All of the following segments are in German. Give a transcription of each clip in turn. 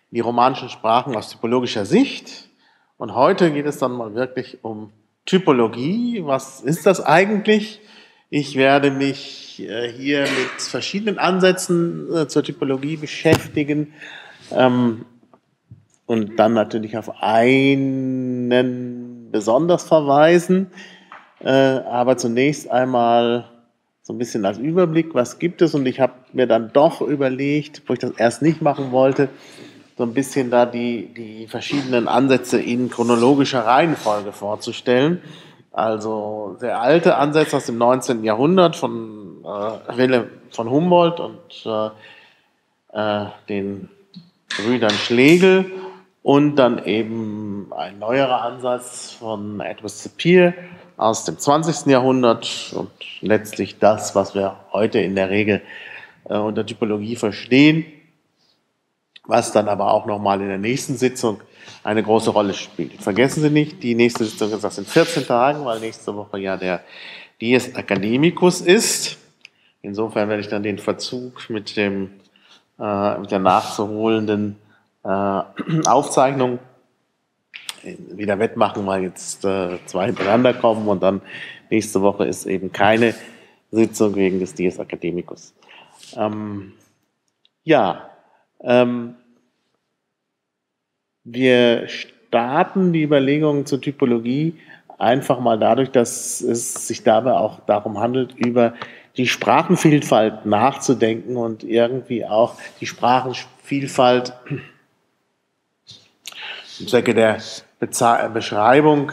die romanischen Sprachen aus typologischer Sicht. Und heute geht es dann mal wirklich um Typologie. Was ist das eigentlich? Ich werde mich hier mit verschiedenen Ansätzen zur Typologie beschäftigen und dann natürlich auf einen besonders verweisen. Aber zunächst einmal so ein bisschen als Überblick, was gibt es? Und ich habe mir dann doch überlegt, wo ich das erst nicht machen wollte, so ein bisschen da die verschiedenen Ansätze in chronologischer Reihenfolge vorzustellen. Also der alte Ansatz aus dem 19. Jahrhundert von Wilhelm von Humboldt und den Brüdern Schlegel und dann eben ein neuerer Ansatz von Edward Sapir aus dem 20. Jahrhundert und letztlich das, was wir heute in der Regel unter Typologie verstehen, was dann aber auch nochmal in der nächsten Sitzung eine große Rolle spielt. Vergessen Sie nicht, die nächste Sitzung ist in 14 Tagen, weil nächste Woche ja der Dies Academicus ist. Insofern werde ich dann den Verzug mit der nachzuholenden Aufzeichnung wieder wettmachen, weil jetzt zwei hintereinander kommen und dann nächste Woche ist eben keine Sitzung wegen des Dies Academicus. Wir starten die Überlegungen zur Typologie einfach mal dadurch, dass es sich dabei auch darum handelt, über die Sprachenvielfalt nachzudenken und irgendwie auch die Sprachenvielfalt im Zwecke der Beschreibung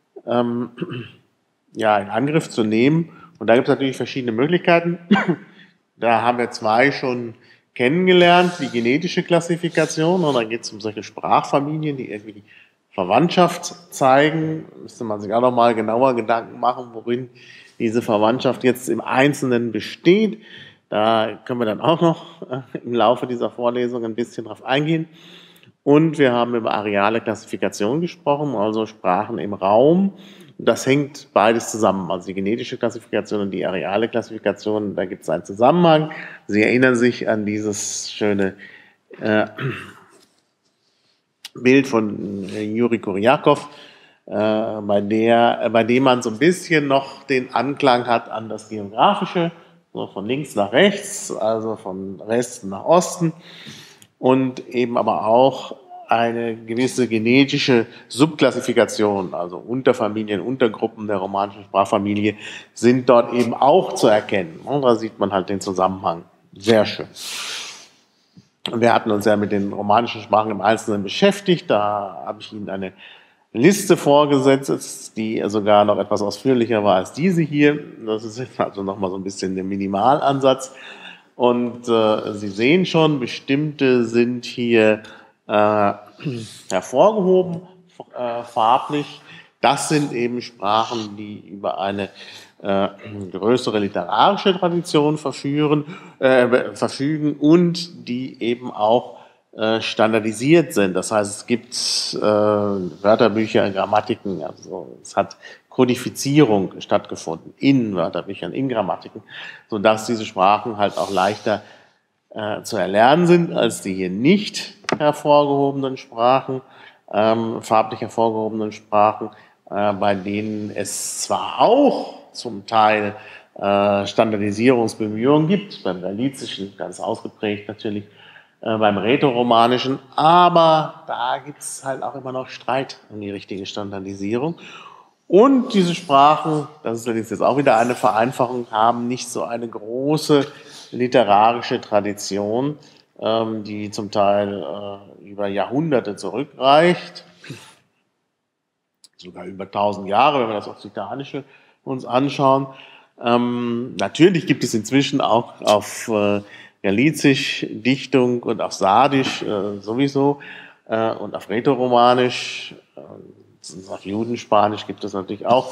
in Angriff zu nehmen. Und da gibt es natürlich verschiedene Möglichkeiten. Da haben wir zwei schon kennengelernt, die genetische Klassifikation. Und dann geht es um solche Sprachfamilien, die irgendwie die Verwandtschaft zeigen. Müsste man sich auch nochmal genauer Gedanken machen, worin diese Verwandtschaft jetzt im Einzelnen besteht. Da können wir dann auch noch im Laufe dieser Vorlesung ein bisschen drauf eingehen. Und wir haben über areale Klassifikation gesprochen, also Sprachen im Raum. Das hängt beides zusammen, also die genetische Klassifikation und die areale Klassifikation, da gibt es einen Zusammenhang. Sie erinnern sich an dieses schöne Bild von Juri Kurjakow, bei dem man so ein bisschen noch den Anklang hat an das Geografische, so von links nach rechts, also von Westen nach Osten. Und eben aber auch eine gewisse genetische Subklassifikation, also Unterfamilien, Untergruppen der romanischen Sprachfamilie sind dort eben auch zu erkennen. Und da sieht man halt den Zusammenhang. Sehr schön. Und wir hatten uns ja mit den romanischen Sprachen im Einzelnen beschäftigt. Da habe ich Ihnen eine Liste vorgesetzt, die sogar noch etwas ausführlicher war als diese hier. Das ist also nochmal so ein bisschen der Minimalansatz. Und Sie sehen schon, bestimmte sind hier hervorgehoben, farblich. Das sind eben Sprachen, die über eine größere literarische Tradition verfügen und die eben auch standardisiert sind. Das heißt, es gibt Wörterbücher, Grammatiken, also es hat Kodifizierung stattgefunden in Wörterbüchern, in Grammatiken, sodass diese Sprachen halt auch leichter zu erlernen sind als die hier nicht hervorgehobenen Sprachen, farblich hervorgehobenen Sprachen, bei denen es zwar auch zum Teil Standardisierungsbemühungen gibt, beim Galizischen ganz ausgeprägt natürlich, beim Rätoromanischen, aber da gibt es halt auch immer noch Streit um die richtige Standardisierung. Und diese Sprachen, das ist allerdings jetzt auch wieder eine Vereinfachung, haben nicht so eine große literarische Tradition, die zum Teil über Jahrhunderte zurückreicht, sogar über 1000 Jahre, wenn wir das Okzitanische uns anschauen. Natürlich gibt es inzwischen auch auf Galizisch Dichtung und auf Sardisch sowieso und auf Rätoromanisch, auf Judenspanisch gibt es natürlich auch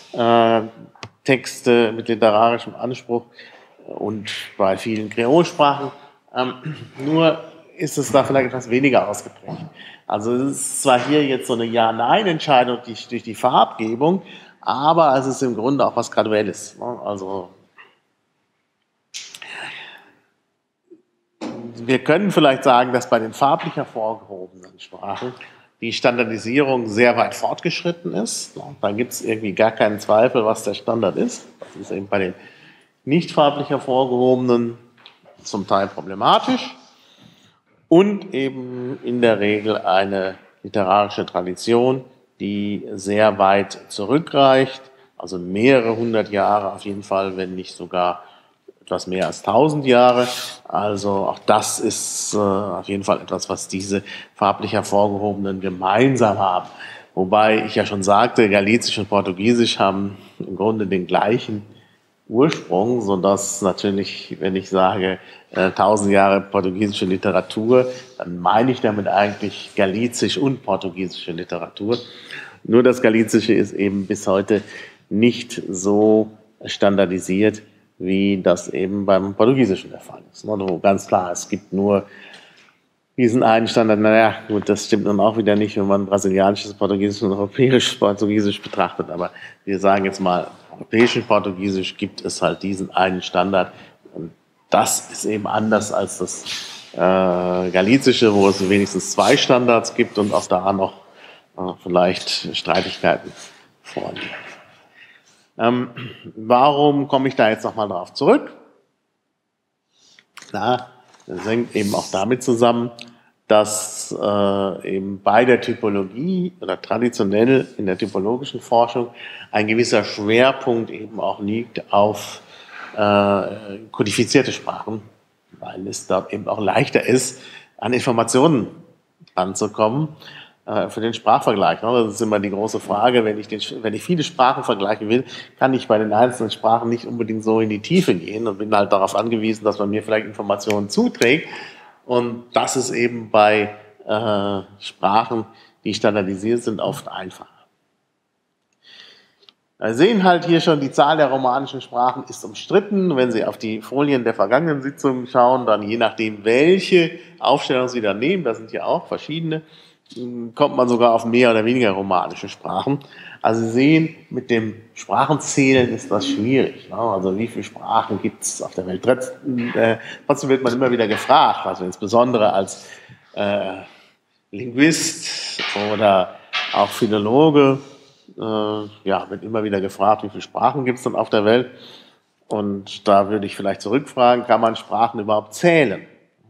Texte mit literarischem Anspruch und bei vielen Kreolsprachen. Nur ist es da vielleicht etwas weniger ausgeprägt. Also es ist zwar hier jetzt so eine Ja-Nein-Entscheidung durch die Farbgebung, aber es ist im Grunde auch was Graduelles. Also wir können vielleicht sagen, dass bei den farblich hervorgehobenen Sprachen die Standardisierung sehr weit fortgeschritten ist. Da gibt es irgendwie gar keinen Zweifel, was der Standard ist. Das ist eben bei den nicht farblich hervorgehobenen zum Teil problematisch und eben in der Regel eine literarische Tradition, die sehr weit zurückreicht, also mehrere hundert Jahre auf jeden Fall, wenn nicht sogar etwas mehr als 1000 Jahre. Also auch das ist auf jeden Fall etwas, was diese farblich hervorgehobenen gemeinsam haben. Wobei ich ja schon sagte, Galicisch und Portugiesisch haben im Grunde den gleichen Ursprung, sodass natürlich, wenn ich sage 1000 Jahre portugiesische Literatur, dann meine ich damit eigentlich Galicisch und portugiesische Literatur. Nur das Galizische ist eben bis heute nicht so standardisiert, wie das eben beim Portugiesischen der Fall ist. Wo ganz klar, es gibt nur diesen einen Standard. Naja, gut, das stimmt dann auch wieder nicht, wenn man brasilianisches Portugiesisch und europäisches Portugiesisch betrachtet. Aber wir sagen jetzt mal, europäischen Portugiesisch gibt es halt diesen einen Standard. Und das ist eben anders als das Galizische, wo es wenigstens 2 Standards gibt und auch da noch vielleicht Streitigkeiten vorliegen. Warum komme ich da jetzt nochmal drauf zurück? Na, das hängt eben auch damit zusammen, dass eben bei der Typologie oder traditionell in der typologischen Forschung ein gewisser Schwerpunkt eben auch liegt auf kodifizierte Sprachen, weil es dort eben auch leichter ist, an Informationen ranzukommen. Für den Sprachvergleich. Das ist immer die große Frage, wenn ich viele Sprachen vergleichen will, kann ich bei den einzelnen Sprachen nicht unbedingt so in die Tiefe gehen und bin halt darauf angewiesen, dass man mir vielleicht Informationen zuträgt. Und das ist eben bei Sprachen, die standardisiert sind, oft einfacher. Wir sehen halt hier schon, die Zahl der romanischen Sprachen ist umstritten. Wenn Sie auf die Folien der vergangenen Sitzungen schauen, dann je nachdem, welche Aufstellung Sie da nehmen, da sind ja auch verschiedene, kommt man sogar auf mehr oder weniger romanische Sprachen. Also Sie sehen, mit dem Sprachenzählen ist das schwierig. Also wie viele Sprachen gibt es auf der Welt? Trotzdem wird man immer wieder gefragt, also insbesondere als Linguist oder auch Philologe, wird immer wieder gefragt, wie viele Sprachen gibt es denn auf der Welt? Und da würde ich vielleicht zurückfragen, kann man Sprachen überhaupt zählen?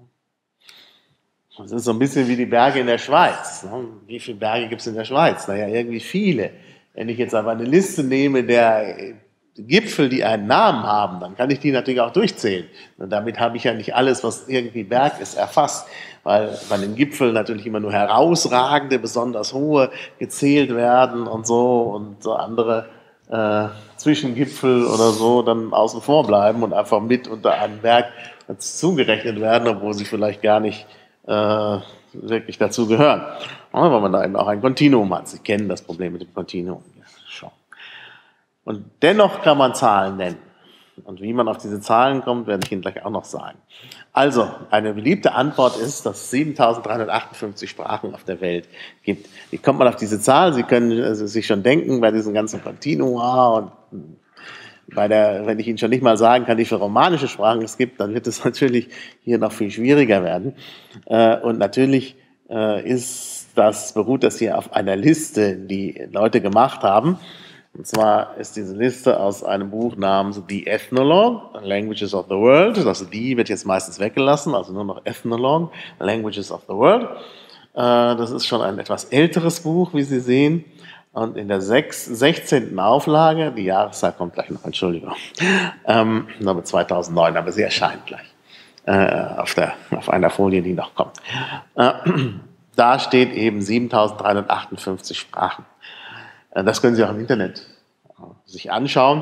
Das ist so ein bisschen wie die Berge in der Schweiz. Wie viele Berge gibt es in der Schweiz? Naja, irgendwie viele. Wenn ich jetzt aber eine Liste nehme der Gipfel, die einen Namen haben, dann kann ich die natürlich auch durchzählen. Und damit habe ich ja nicht alles, was irgendwie Berg ist, erfasst. Weil bei den Gipfeln natürlich immer nur herausragende, besonders hohe gezählt werden und so andere Zwischengipfel oder so dann außen vor bleiben und einfach mit unter einen Berg zugerechnet werden, obwohl sie vielleicht gar nicht wirklich dazu gehören. Weil man da eben auch ein Kontinuum hat. Sie kennen das Problem mit dem Kontinuum. Ja, schon. Und dennoch kann man Zahlen nennen. Und wie man auf diese Zahlen kommt, werde ich Ihnen gleich auch noch sagen. Also, eine beliebte Antwort ist, dass es 7358 Sprachen auf der Welt gibt. Wie kommt man auf diese Zahl? Sie können sich schon denken, bei diesen ganzen Kontinua und wenn ich Ihnen schon nicht mal sagen kann, wie viele romanische Sprachen es gibt, dann wird es natürlich hier noch viel schwieriger werden. Und natürlich beruht das hier auf einer Liste, die Leute gemacht haben. Und zwar ist diese Liste aus einem Buch namens The Ethnologue, Languages of the World. Das "the" wird jetzt meistens weggelassen, also nur noch Ethnologue, Languages of the World. Das ist schon ein etwas älteres Buch, wie Sie sehen. Und in der 16. Auflage, die Jahreszahl kommt gleich noch, Entschuldigung, Nummer 2009, aber sie erscheint gleich auf einer Folie, die noch kommt. Da steht eben 7358 Sprachen. Das können Sie auch im Internet sich anschauen.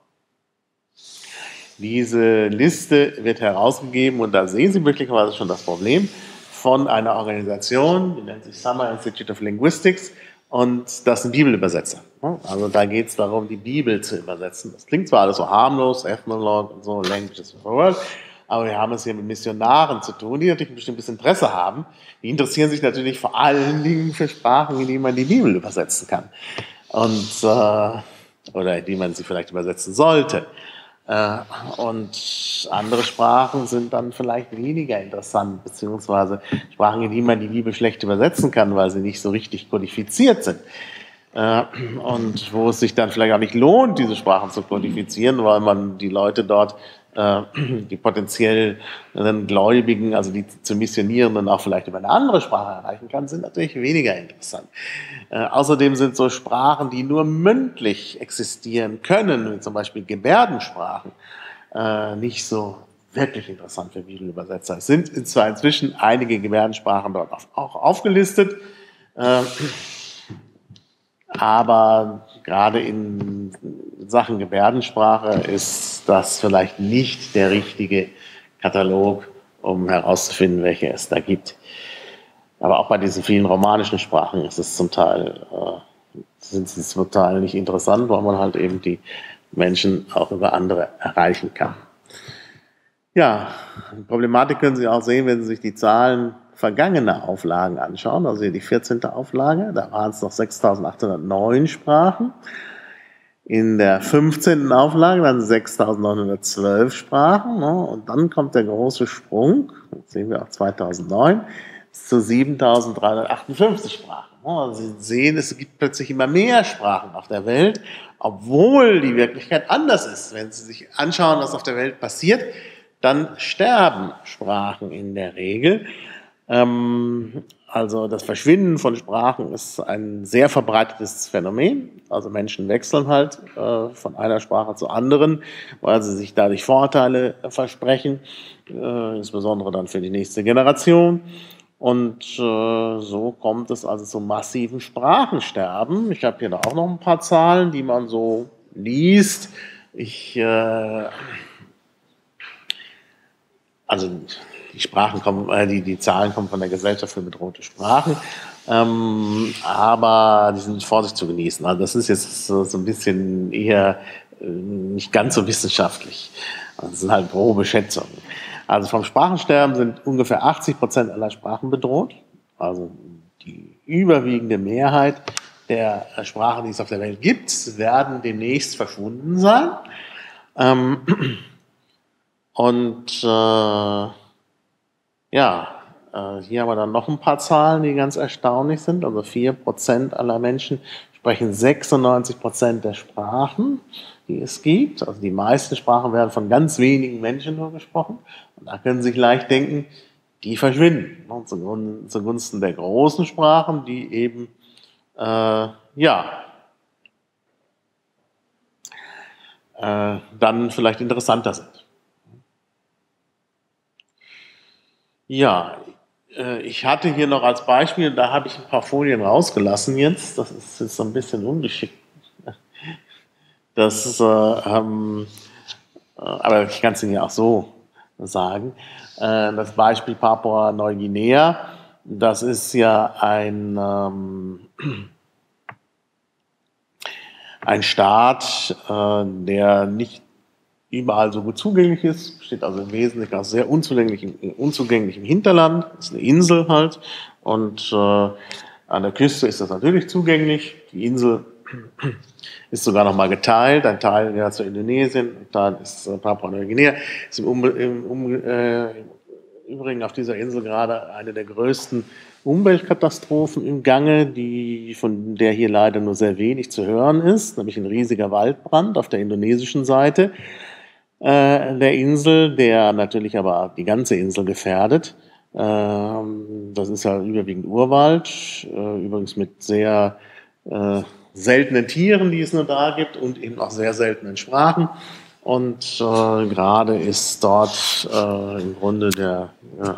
Diese Liste wird herausgegeben und da sehen Sie möglicherweise schon das Problem von einer Organisation, die nennt sich Summer Institute of Linguistics. Und das sind Bibelübersetzer. Also da geht es darum, die Bibel zu übersetzen. Das klingt zwar alles so harmlos, Ethnologue und so, Languages of the World, aber wir haben es hier mit Missionaren zu tun, die natürlich ein bestimmtes Interesse haben. Die interessieren sich natürlich vor allen Dingen für Sprachen, in die man die Bibel übersetzen kann. Oder in die man sie vielleicht übersetzen sollte. Und andere Sprachen sind dann vielleicht weniger interessant, beziehungsweise Sprachen, in die man die Bibel schlecht übersetzen kann, weil sie nicht so richtig kodifiziert sind. Und wo es sich dann vielleicht auch nicht lohnt, diese Sprachen zu kodifizieren, weil man die Leute dort, die potenziell Gläubigen, also die zu Missionierenden auch vielleicht über eine andere Sprache erreichen kann, sind natürlich weniger interessant. Außerdem sind so Sprachen, die nur mündlich existieren können, wie zum Beispiel Gebärdensprachen, nicht so wirklich interessant für Bibelübersetzer. Es sind zwar inzwischen einige Gebärdensprachen dort auch aufgelistet, aber gerade in Sachen Gebärdensprache ist das vielleicht nicht der richtige Katalog, um herauszufinden, welche es da gibt. Aber auch bei diesen vielen romanischen Sprachen ist es sind sie zum Teil nicht interessant, weil man halt eben die Menschen auch über andere erreichen kann. Ja, die Problematik können Sie auch sehen, wenn Sie sich die Zahlen vergangener Auflagen anschauen. Also hier die 14. Auflage, da waren es noch 6.809 Sprachen. In der 15. Auflage dann 6.912 Sprachen. Und dann kommt der große Sprung, das sehen wir auch 2009, zu 7.358 Sprachen. Also Sie sehen, es gibt plötzlich immer mehr Sprachen auf der Welt, obwohl die Wirklichkeit anders ist. Wenn Sie sich anschauen, was auf der Welt passiert, dann sterben Sprachen in der Regel. Also das Verschwinden von Sprachen ist ein sehr verbreitetes Phänomen. Also Menschen wechseln halt von einer Sprache zur anderen, weil sie sich dadurch Vorteile versprechen, insbesondere dann für die nächste Generation. Und so kommt es also zu massiven Sprachensterben. Ich habe hier auch noch ein paar Zahlen, die man so liest. Also die Zahlen kommen von der Gesellschaft für bedrohte Sprachen, aber die sind mit Vorsicht zu genießen. Also das ist jetzt so ein bisschen eher nicht ganz so wissenschaftlich. Das sind halt grobe Schätzungen. Also vom Sprachensterben sind ungefähr 80% aller Sprachen bedroht. Also die überwiegende Mehrheit der Sprachen, die es auf der Welt gibt, werden demnächst verschwunden sein. Hier haben wir dann noch ein paar Zahlen, die ganz erstaunlich sind. Also 4% aller Menschen sprechen 96% der Sprachen, die es gibt. Also die meisten Sprachen werden von ganz wenigen Menschen nur gesprochen. Und da können Sie sich leicht denken, die verschwinden. Und zugunsten der großen Sprachen, die eben, dann vielleicht interessanter sind. Ja, ich hatte hier noch als Beispiel, da habe ich ein paar Folien rausgelassen jetzt. Das ist jetzt so ein bisschen ungeschickt. Aber ich kann es Ihnen ja auch so sagen. Das Beispiel Papua-Neuguinea, das ist ja ein Staat, der nicht überall so gut zugänglich ist, besteht also im Wesentlichen aus sehr unzugänglichem Hinterland, das ist eine Insel halt, und an der Küste ist das natürlich zugänglich. Die Insel ist sogar noch mal geteilt, ein Teil gehört zu Indonesien, ein Teil ist Papua-Neuguinea. Ist im Übrigen auf dieser Insel gerade eine der größten Umweltkatastrophen im Gange, von der hier leider nur sehr wenig zu hören ist, nämlich ein riesiger Waldbrand auf der indonesischen Seite der Insel, der natürlich aber die ganze Insel gefährdet. Das ist ja überwiegend Urwald, übrigens mit sehr seltenen Tieren, die es nur da gibt, und eben auch sehr seltenen Sprachen. Und gerade ist dort im Grunde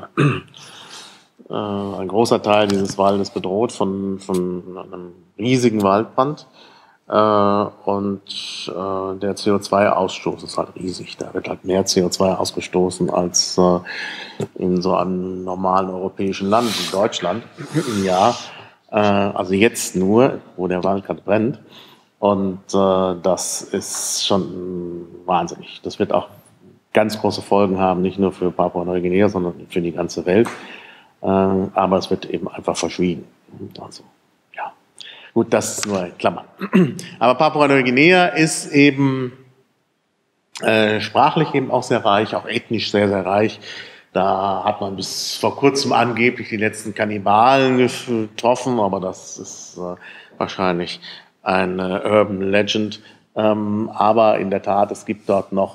ein großer Teil dieses Waldes bedroht von einem riesigen Waldbrand. Und der CO2-Ausstoß ist halt riesig. Da wird halt mehr CO2 ausgestoßen als in so einem normalen europäischen Land, wie Deutschland, im Jahr. Also jetzt nur, wo der Wald gerade brennt. Und das ist schon wahnsinnig. Das wird auch ganz große Folgen haben, nicht nur für Papua-Neuguinea, sondern für die ganze Welt. Aber es wird eben einfach verschwiegen. Also, ja. Gut, das ist nur in Klammern. Aber Papua-Neuguinea ist eben Sprachlich eben auch sehr reich, auch ethnisch sehr, sehr reich. Da hat man bis vor kurzem angeblich die letzten Kannibalen getroffen, aber das ist wahrscheinlich eine Urban Legend. Aber in der Tat, es gibt dort noch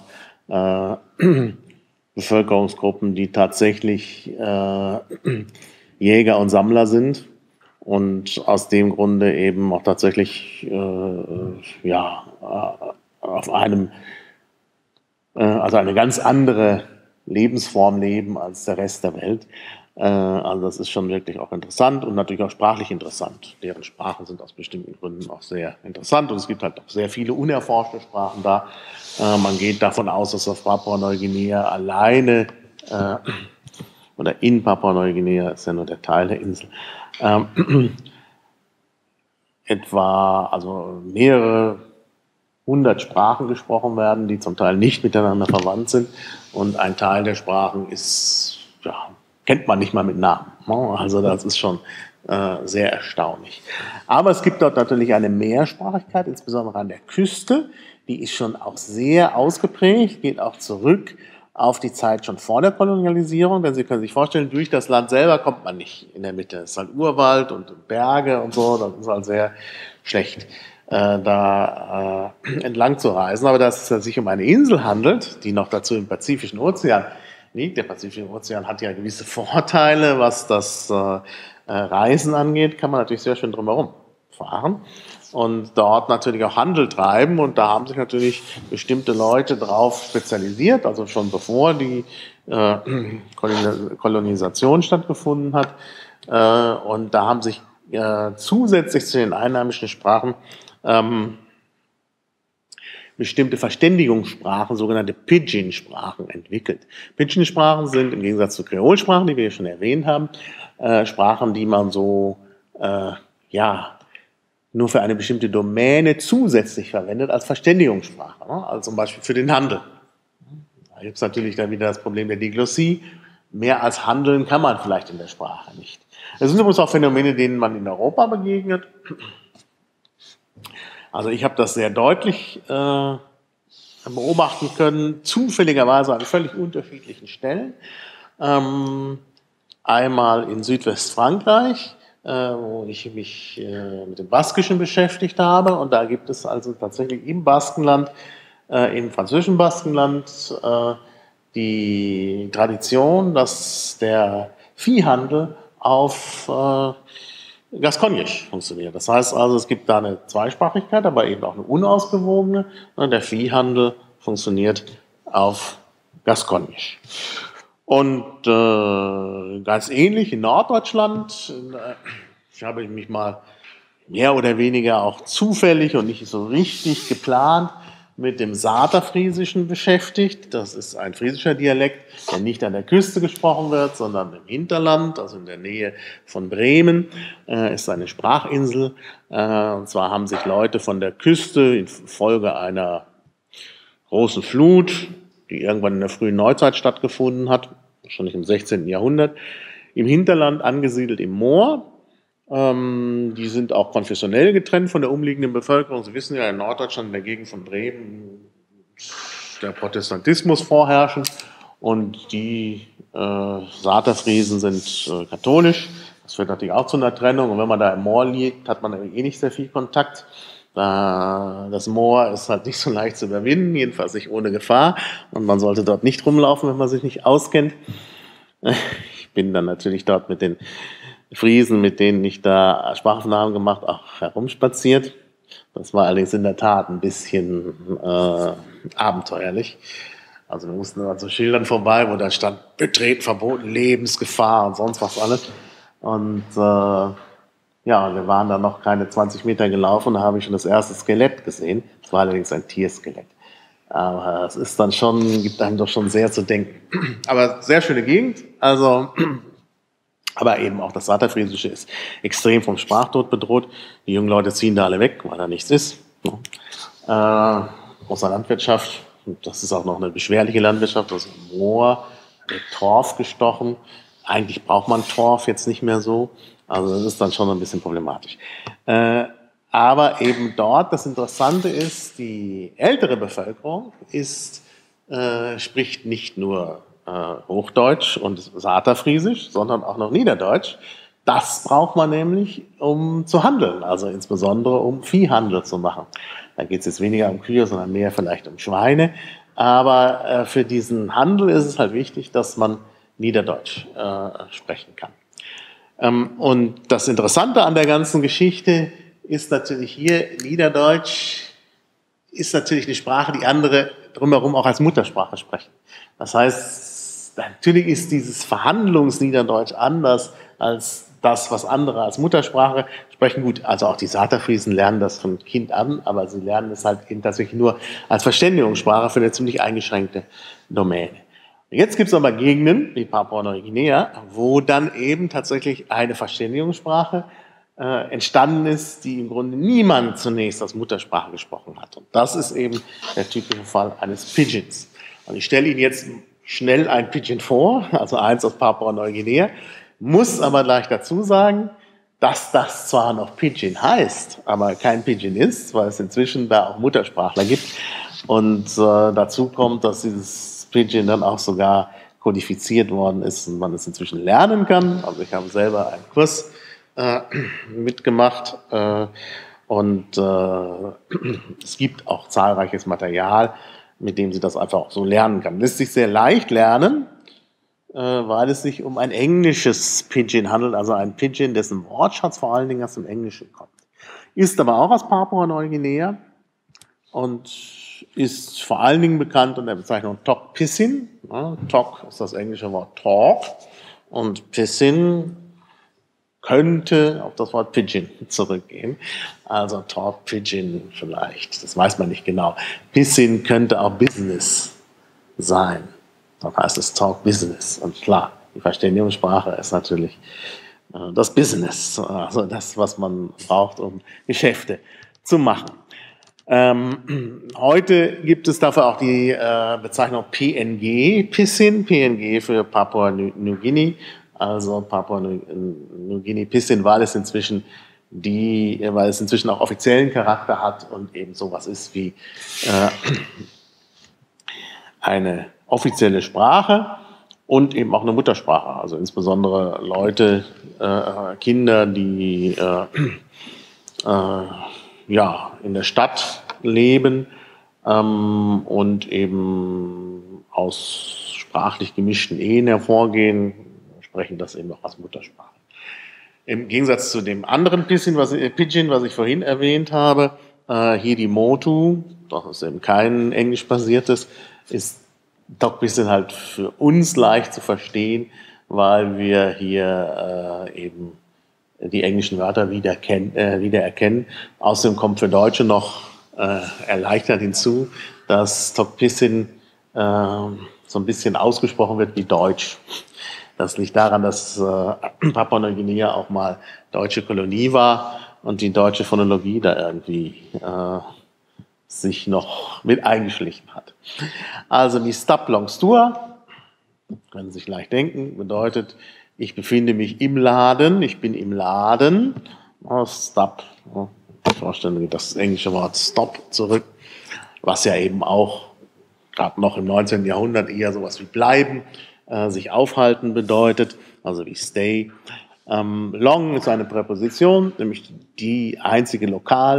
Bevölkerungsgruppen, die tatsächlich Jäger und Sammler sind und aus dem Grunde eben auch tatsächlich auf einem also eine ganz andere Lebensform leben als der Rest der Welt. Also das ist schon wirklich auch interessant und natürlich auch sprachlich interessant. Deren Sprachen sind aus bestimmten Gründen auch sehr interessant und es gibt halt auch sehr viele unerforschte Sprachen da. Man geht davon aus, dass auf Papua-Neuguinea alleine oder in Papua-Neuguinea, ist ja nur der Teil der Insel, etwa also mehrere 100 Sprachen gesprochen werden, die zum Teil nicht miteinander verwandt sind. Und ein Teil der Sprachen ist, ja, kennt man nicht mal mit Namen. Also das ist schon sehr erstaunlich. Aber es gibt dort natürlich eine Mehrsprachigkeit, insbesondere an der Küste. Die ist schon auch sehr ausgeprägt, geht auch zurück auf die Zeit schon vor der Kolonialisierung. Denn Sie können sich vorstellen, durch das Land selber kommt man nicht in der Mitte. Es ist halt Urwald und Berge und so, das ist halt sehr schlecht entlang zu reisen. Aber dass es sich um eine Insel handelt, die noch dazu im Pazifischen Ozean liegt. Der Pazifische Ozean hat ja gewisse Vorteile, was das Reisen angeht, kann man natürlich sehr schön drumherum fahren und dort natürlich auch Handel treiben. Und da haben sich natürlich bestimmte Leute drauf spezialisiert, also schon bevor die Kolonisation stattgefunden hat. Und da haben sich zusätzlich zu den einheimischen Sprachen bestimmte Verständigungssprachen, sogenannte Pidgin-Sprachen entwickelt. Pidgin-Sprachen sind im Gegensatz zu Kreolsprachen, die wir schon erwähnt haben, Sprachen, die man so nur für eine bestimmte Domäne zusätzlich verwendet als Verständigungssprache, ne? Also zum Beispiel für den Handel. Da gibt es natürlich dann wieder das Problem der Diglossie. Mehr als handeln kann man vielleicht in der Sprache nicht. Das sind übrigens auch Phänomene, denen man in Europa begegnet. Also ich habe das sehr deutlich beobachten können, zufälligerweise an völlig unterschiedlichen Stellen. Einmal in Südwestfrankreich, wo ich mich mit dem Baskischen beschäftigt habe. Und da gibt es also tatsächlich im Baskenland, im französischen Baskenland, die Tradition, dass der Viehhandel auf Gascognisch funktioniert. Das heißt also, es gibt da eine Zweisprachigkeit, aber eben auch eine unausgewogene. Der Viehhandel funktioniert auf Gascognisch. Und ganz ähnlich in Norddeutschland, ich habe mich mal mehr oder weniger auch zufällig und nicht so richtig geplant mit dem Saterfriesischen beschäftigt. Das ist ein friesischer Dialekt, der nicht an der Küste gesprochen wird, sondern im Hinterland, also in der Nähe von Bremen. Ist eine Sprachinsel. Und zwar haben sich Leute von der Küste infolge einer großen Flut, die irgendwann in der frühen Neuzeit stattgefunden hat, wahrscheinlich im 16. Jahrhundert, im Hinterland angesiedelt im Moor. Die sind auch konfessionell getrennt von der umliegenden Bevölkerung. Sie wissen ja, in Norddeutschland, in der Gegend von Bremen, der Protestantismus vorherrschend und die Saterfriesen sind katholisch. Das führt natürlich auch zu einer Trennung. Und wenn man da im Moor liegt, hat man eh nicht sehr viel Kontakt. Das Moor ist halt nicht so leicht zu überwinden, jedenfalls nicht ohne Gefahr. Und man sollte dort nicht rumlaufen, wenn man sich nicht auskennt. Ich bin dann natürlich dort mit den Friesen, mit denen ich da Sprachaufnahmen gemacht, auch herumspaziert. Das war allerdings in der Tat ein bisschen abenteuerlich. Also wir mussten an so Schildern vorbei, wo da stand, betreten, verboten, Lebensgefahr und sonst was alles. Und wir waren dann noch keine 20 Meter gelaufen, da habe ich schon das erste Skelett gesehen. Es war allerdings ein Tierskelett. Aber es ist dann schon, gibt einem doch schon sehr zu denken. Aber sehr schöne Gegend, also aber eben auch das Saterfriesische ist extrem vom Sprachtod bedroht. Die jungen Leute ziehen da alle weg, weil da nichts ist. Außer Landwirtschaft, und das ist auch noch eine beschwerliche Landwirtschaft, das Moor, wird Torf gestochen. Eigentlich braucht man Torf jetzt nicht mehr so. Also das ist dann schon ein bisschen problematisch. Aber eben dort, das Interessante ist, die ältere Bevölkerung ist spricht nicht nur Hochdeutsch und Saterfriesisch, sondern auch noch Niederdeutsch. Das braucht man nämlich, um zu handeln, also insbesondere um Viehhandel zu machen. Da geht es jetzt weniger um Kühe, sondern mehr vielleicht um Schweine. Aber für diesen Handel ist es halt wichtig, dass man Niederdeutsch sprechen kann. Und das Interessante an der ganzen Geschichte ist natürlich hier, Niederdeutsch ist natürlich eine Sprache, die andere drumherum auch als Muttersprache sprechen. Das heißt, natürlich ist dieses Verhandlungsniederdeutsch anders als das, was andere als Muttersprache sprechen. Gut, also auch die Saterfriesen lernen das von Kind an, aber sie lernen es halt eben tatsächlich nur als Verständigungssprache für eine ziemlich eingeschränkte Domäne. Jetzt gibt es aber Gegenden, wie Papua-Neuguinea, wo dann eben tatsächlich eine Verständigungssprache entstanden ist, die im Grunde niemand zunächst als Muttersprache gesprochen hat. Und das ist eben der typische Fall eines Pidgins. Und ich stelle Ihnen jetzt schnell ein Pidgin vor, also eins aus Papua-Neuguinea, muss aber gleich dazu sagen, dass das zwar noch Pidgin heißt, aber kein Pidgin ist, weil es inzwischen da auch Muttersprachler gibt. Und dazu kommt, dass dieses Pidgin dann auch sogar kodifiziert worden ist und man es inzwischen lernen kann. Also ich habe selber einen Kurs mitgemacht und es gibt auch zahlreiches Material, mit dem Sie das einfach auch so lernen kann. Lässt sich sehr leicht lernen, weil es sich um ein englisches Pidgin handelt, also ein Pidgin, dessen Wortschatz vor allen Dingen aus dem Englischen kommt. Ist aber auch aus Papua-Neuguinea und ist vor allen Dingen bekannt unter der Bezeichnung Tok Pisin. Ja, Tok ist das englische Wort Talk und Pisin könnte auf das Wort Pidgin zurückgehen. Also Talk Pidgin vielleicht, das weiß man nicht genau. Pisin könnte auch Business sein. Dann heißt es Talk Business. Und klar, die Verständigungssprache ist natürlich das Business, also das, was man braucht, um Geschäfte zu machen. Heute gibt es dafür auch die Bezeichnung PNG, Pisin, PNG für Papua-Neuguinea, also Papua-Neuguinea Pisin, weil es inzwischen auch offiziellen Charakter hat und eben sowas ist wie eine offizielle Sprache und eben auch eine Muttersprache. Also insbesondere Leute, Kinder, die in der Stadt leben und eben aus sprachlich gemischten Ehen hervorgehen, sprechen das eben auch als Muttersprache. Im Gegensatz zu dem anderen Pidgin, was ich vorhin erwähnt habe, hier die Motu, das ist eben kein englisch-basiertes, ist Tok Pisin halt für uns leicht zu verstehen, weil wir hier eben die englischen Wörter wieder erkennen. Außerdem kommt für Deutsche noch erleichtert hinzu, dass Tok Pisin so ein bisschen ausgesprochen wird wie Deutsch. Das liegt daran, dass Papua-Neuguinea auch mal deutsche Kolonie war und die deutsche Phonologie da irgendwie sich noch mit eingeschlichen hat. Also die Stap Longstua, können Sie sich leicht denken, bedeutet, ich befinde mich im Laden, ich bin im Laden. Stop, ich vorstelle das englische Wort Stop zurück, was ja eben auch gerade noch im 19. Jahrhundert eher sowas wie bleiben, sich aufhalten bedeutet, also wie stay. Long ist eine Präposition, nämlich die einzige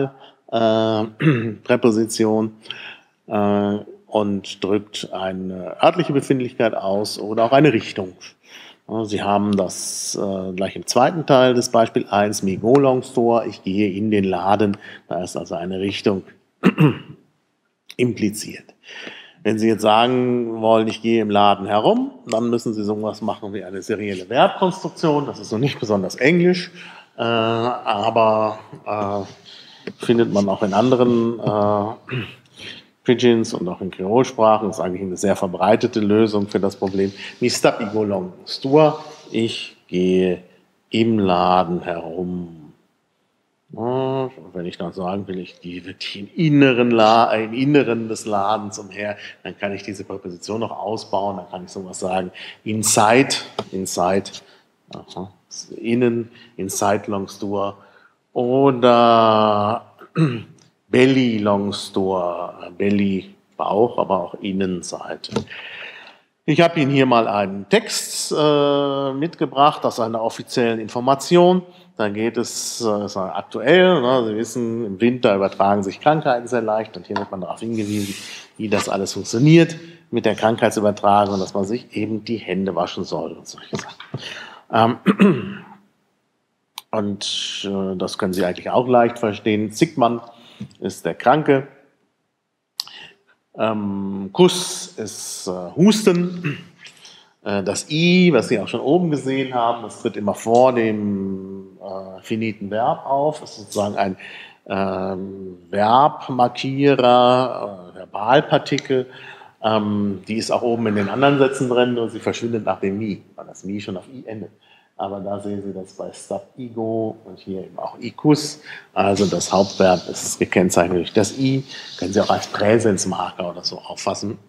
Lokalpräposition und drückt eine örtliche Befindlichkeit aus oder auch eine Richtung. Sie haben das gleich im zweiten Teil des Beispiel 1, Me go long store, ich gehe in den Laden, da ist also eine Richtung impliziert. Wenn Sie jetzt sagen wollen, ich gehe im Laden herum, dann müssen Sie sowas machen wie eine serielle Verbkonstruktion, das ist noch nicht besonders englisch, aber findet man auch in anderen Pidgins und auch in Kreolsprachen. Das ist eigentlich eine sehr verbreitete Lösung für das Problem. Mi stap I go long store. Ich gehe im Laden herum. Und wenn ich dann sagen will, ich gehe wirklich im Inneren des Ladens umher, dann kann ich diese Präposition noch ausbauen. Dann kann ich sowas sagen. Inside, innen, inside long store. Oder Belly long store, Belly Bauch, aber auch Innenseite. Ich habe Ihnen hier mal einen Text mitgebracht aus einer offiziellen Information. Da geht es aktuell, ne, Sie wissen, im Winter übertragen sich Krankheiten sehr leicht und hier wird man darauf hingewiesen, wie das alles funktioniert mit der Krankheitsübertragung, dass man sich eben die Hände waschen soll und solche Sachen. Das können Sie eigentlich auch leicht verstehen. Sickmann ist der Kranke. Kuss ist Husten. Das I, was Sie auch schon oben gesehen haben, das tritt immer vor dem finiten Verb auf. Das ist sozusagen ein Verbmarkierer, Verbalpartikel. Die ist auch oben in den anderen Sätzen drin und sie verschwindet nach dem Mi, weil das Mi schon auf I endet. Aber da sehen Sie das bei Sub-Igo und hier eben auch Ikus. Also das Hauptverb ist gekennzeichnet durch das I. Können Sie auch als Präsensmarker oder so auffassen.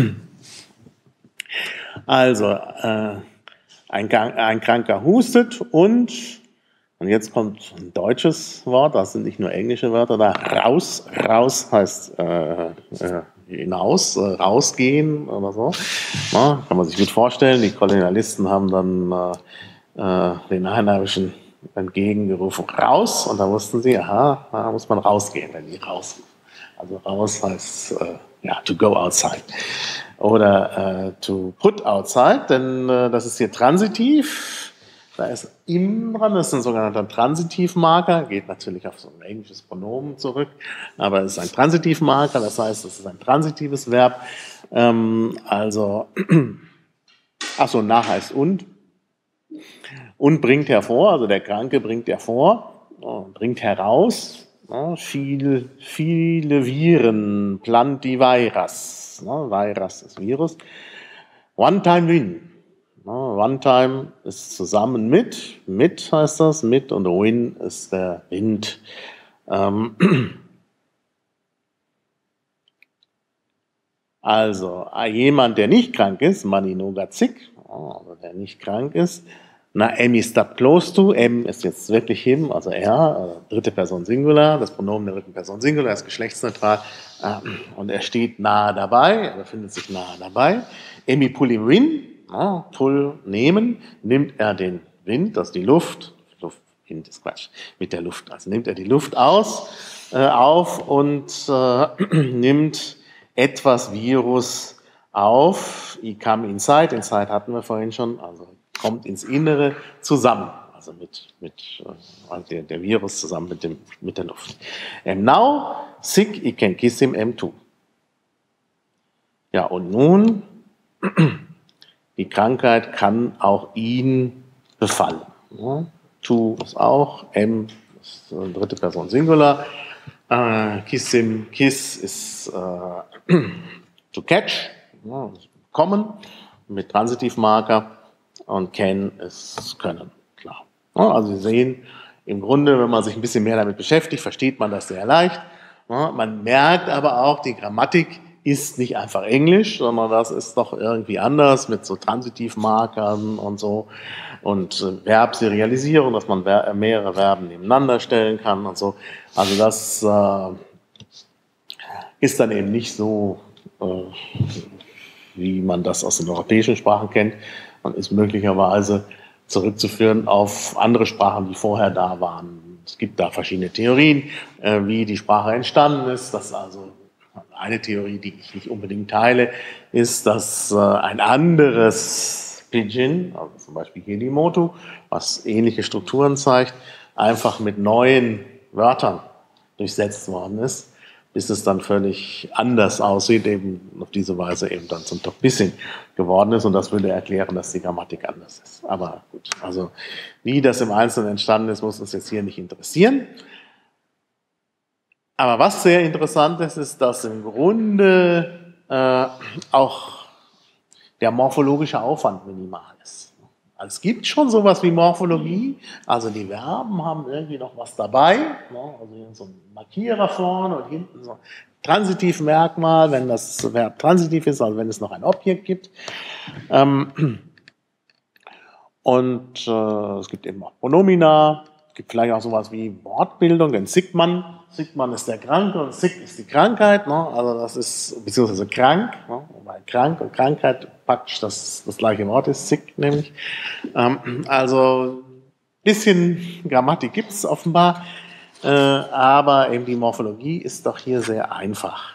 Also, ein Kranker hustet und jetzt kommt ein deutsches Wort, das sind nicht nur englische Wörter da, raus heißt hinaus, rausgehen oder so. Na, kann man sich gut vorstellen, die Kolonialisten haben dann den Einheimischen entgegengerufen, raus, und da wussten sie, aha, da muss man rausgehen, wenn die raus. Also raus heißt, to go outside. Oder to put outside, denn das ist hier transitiv. Da ist im dran, das ist ein sogenannter Transitivmarker, geht natürlich auf so ein englisches Pronomen zurück, aber es ist ein Transitivmarker, das heißt, es ist ein transitives Verb. Nach heißt und. Und bringt hervor, also der Kranke bringt hervor, bringt heraus, viele Viren, Plantivirus. Virus ist Virus. One-time-win. One-time ist zusammen mit heißt das, mit, und win ist der Wind. Also jemand, der nicht krank ist, Maninogazik, also der nicht krank ist, Emi step close to, M ist jetzt wirklich him, also er, dritte Person Singular, das Pronomen der dritten Person Singular ist geschlechtsneutral und er steht nahe dabei, er befindet sich nahe dabei. Emi pull him win, pull nehmen, nimmt er den Wind, das ist die Luft, Wind ist Quatsch, mit der Luft, also nimmt er die Luft auf und nimmt etwas Virus auf, I come inside hatten wir vorhin schon, also kommt ins Innere zusammen, also der Virus zusammen mit der Luft. Now, sick, I can kiss him, M2. Ja, und nun, die Krankheit kann auch ihn befallen. Ja, to ist auch, M ist dritte Person Singular, kiss him, kiss ist to catch, kommen, mit Transitivmarker, und can ist können, klar. Also Sie sehen, im Grunde, wenn man sich ein bisschen mehr damit beschäftigt, versteht man das sehr leicht. Man merkt aber auch, die Grammatik ist nicht einfach Englisch, sondern das ist doch irgendwie anders mit so Transitivmarkern und so und Verbserialisierung, dass man mehrere Verben nebeneinander stellen kann und so. Also das ist dann eben nicht so, wie man das aus den europäischen Sprachen kennt, und ist möglicherweise zurückzuführen auf andere Sprachen, die vorher da waren. Es gibt da verschiedene Theorien, wie die Sprache entstanden ist. Das ist also eine Theorie, die ich nicht unbedingt teile, ist, dass ein anderes Pidgin, also zum Beispiel hier die Motu, was ähnliche Strukturen zeigt, einfach mit neuen Wörtern durchsetzt worden ist, bis es dann völlig anders aussieht, eben auf diese Weise eben dann zum Tokbissin geworden ist, und das würde erklären, dass die Grammatik anders ist. Aber gut, also wie das im Einzelnen entstanden ist, muss uns jetzt hier nicht interessieren. Aber was sehr interessant ist, ist, dass im Grunde auch der morphologische Aufwand minimal ist. Also es gibt schon sowas wie Morphologie, also die Verben haben irgendwie noch was dabei, also hier so ein Markierer vorne und hinten so ein Transitivmerkmal, wenn das Verb transitiv ist, also wenn es noch ein Objekt gibt. Es gibt eben auch Pronomina, es gibt vielleicht auch sowas wie Wortbildung, denn Sickmann Sickmann ist der Kranke und Sick ist die Krankheit. Ne? Also das ist, beziehungsweise krank, ne? Weil krank und Krankheit praktisch das gleiche Wort ist, Sick nämlich. Also ein bisschen Grammatik gibt es offenbar, aber eben die Morphologie ist doch hier sehr einfach.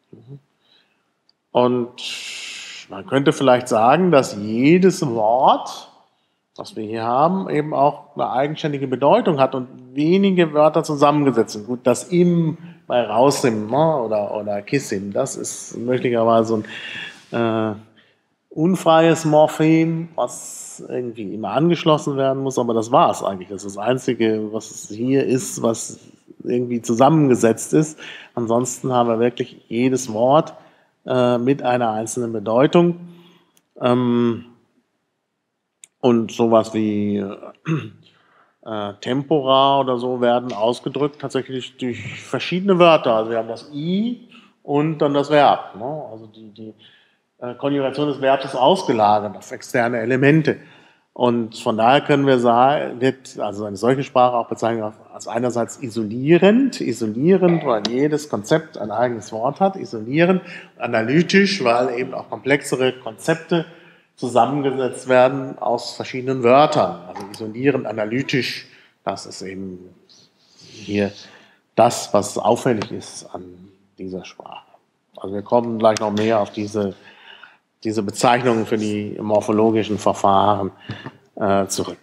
Und man könnte vielleicht sagen, dass jedes Wort, was wir hier haben, eben auch eine eigenständige Bedeutung hat und wenige Wörter zusammengesetzt sind. Gut, das im bei Raussim, ne, oder Kissim, das ist möglicherweise ein unfreies Morphem, was irgendwie immer angeschlossen werden muss, aber das war es eigentlich. Das ist das Einzige, was hier ist, was irgendwie zusammengesetzt ist. Ansonsten haben wir wirklich jedes Wort mit einer einzelnen Bedeutung. Und sowas wie Tempora oder so werden ausgedrückt tatsächlich durch verschiedene Wörter. Also wir haben das I und dann das Verb. Ne? Also die Konjugation des Verbs ist ausgelagert auf externe Elemente. Und von daher können wir sagen, wird also eine solche Sprache auch bezeichnet als einerseits isolierend, weil jedes Konzept ein eigenes Wort hat, isolierend, analytisch, weil eben auch komplexere Konzepte zusammengesetzt werden aus verschiedenen Wörtern. Also isolierend, analytisch, das ist eben hier das, was auffällig ist an dieser Sprache. Also wir kommen gleich noch mehr auf diese Bezeichnungen für die morphologischen Verfahren zurück.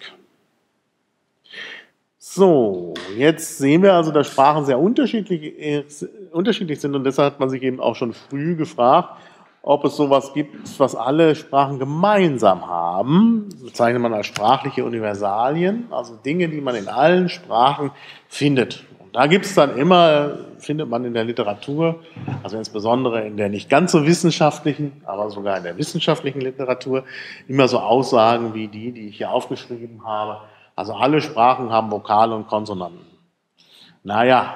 So, jetzt sehen wir also, dass Sprachen sehr unterschiedlich sind und deshalb hat man sich eben auch schon früh gefragt, ob es sowas gibt, was alle Sprachen gemeinsam haben. Das bezeichnet man als sprachliche Universalien, also Dinge, die man in allen Sprachen findet. Und da gibt es dann immer, findet man in der Literatur, also insbesondere in der nicht ganz so wissenschaftlichen, aber sogar in der wissenschaftlichen Literatur, immer so Aussagen wie die ich hier aufgeschrieben habe. Also alle Sprachen haben Vokale und Konsonanten. Naja,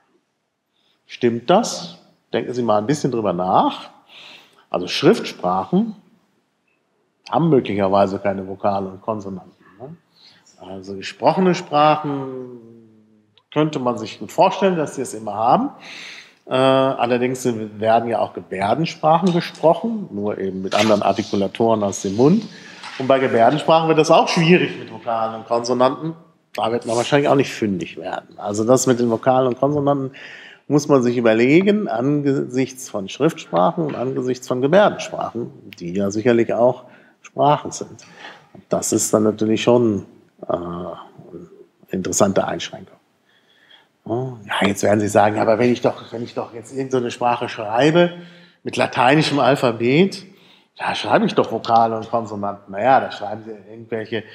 stimmt das? Denken Sie mal ein bisschen drüber nach. Also Schriftsprachen haben möglicherweise keine Vokale und Konsonanten. Ne? Also gesprochene Sprachen könnte man sich gut vorstellen, dass sie es immer haben. Allerdings werden ja auch Gebärdensprachen gesprochen, nur eben mit anderen Artikulatoren als dem Mund. Und bei Gebärdensprachen wird das auch schwierig mit Vokalen und Konsonanten. Da wird man wahrscheinlich auch nicht fündig werden. Also das mit den Vokalen und Konsonanten muss man sich überlegen, angesichts von Schriftsprachen und angesichts von Gebärdensprachen, die ja sicherlich auch Sprachen sind. Das ist dann natürlich schon eine interessante Einschränkung. Ja, jetzt werden Sie sagen, aber wenn ich doch jetzt irgendeine Sprache schreibe mit lateinischem Alphabet, da schreibe ich doch Vokale und Konsonanten. Naja, da schreiben Sie irgendwelche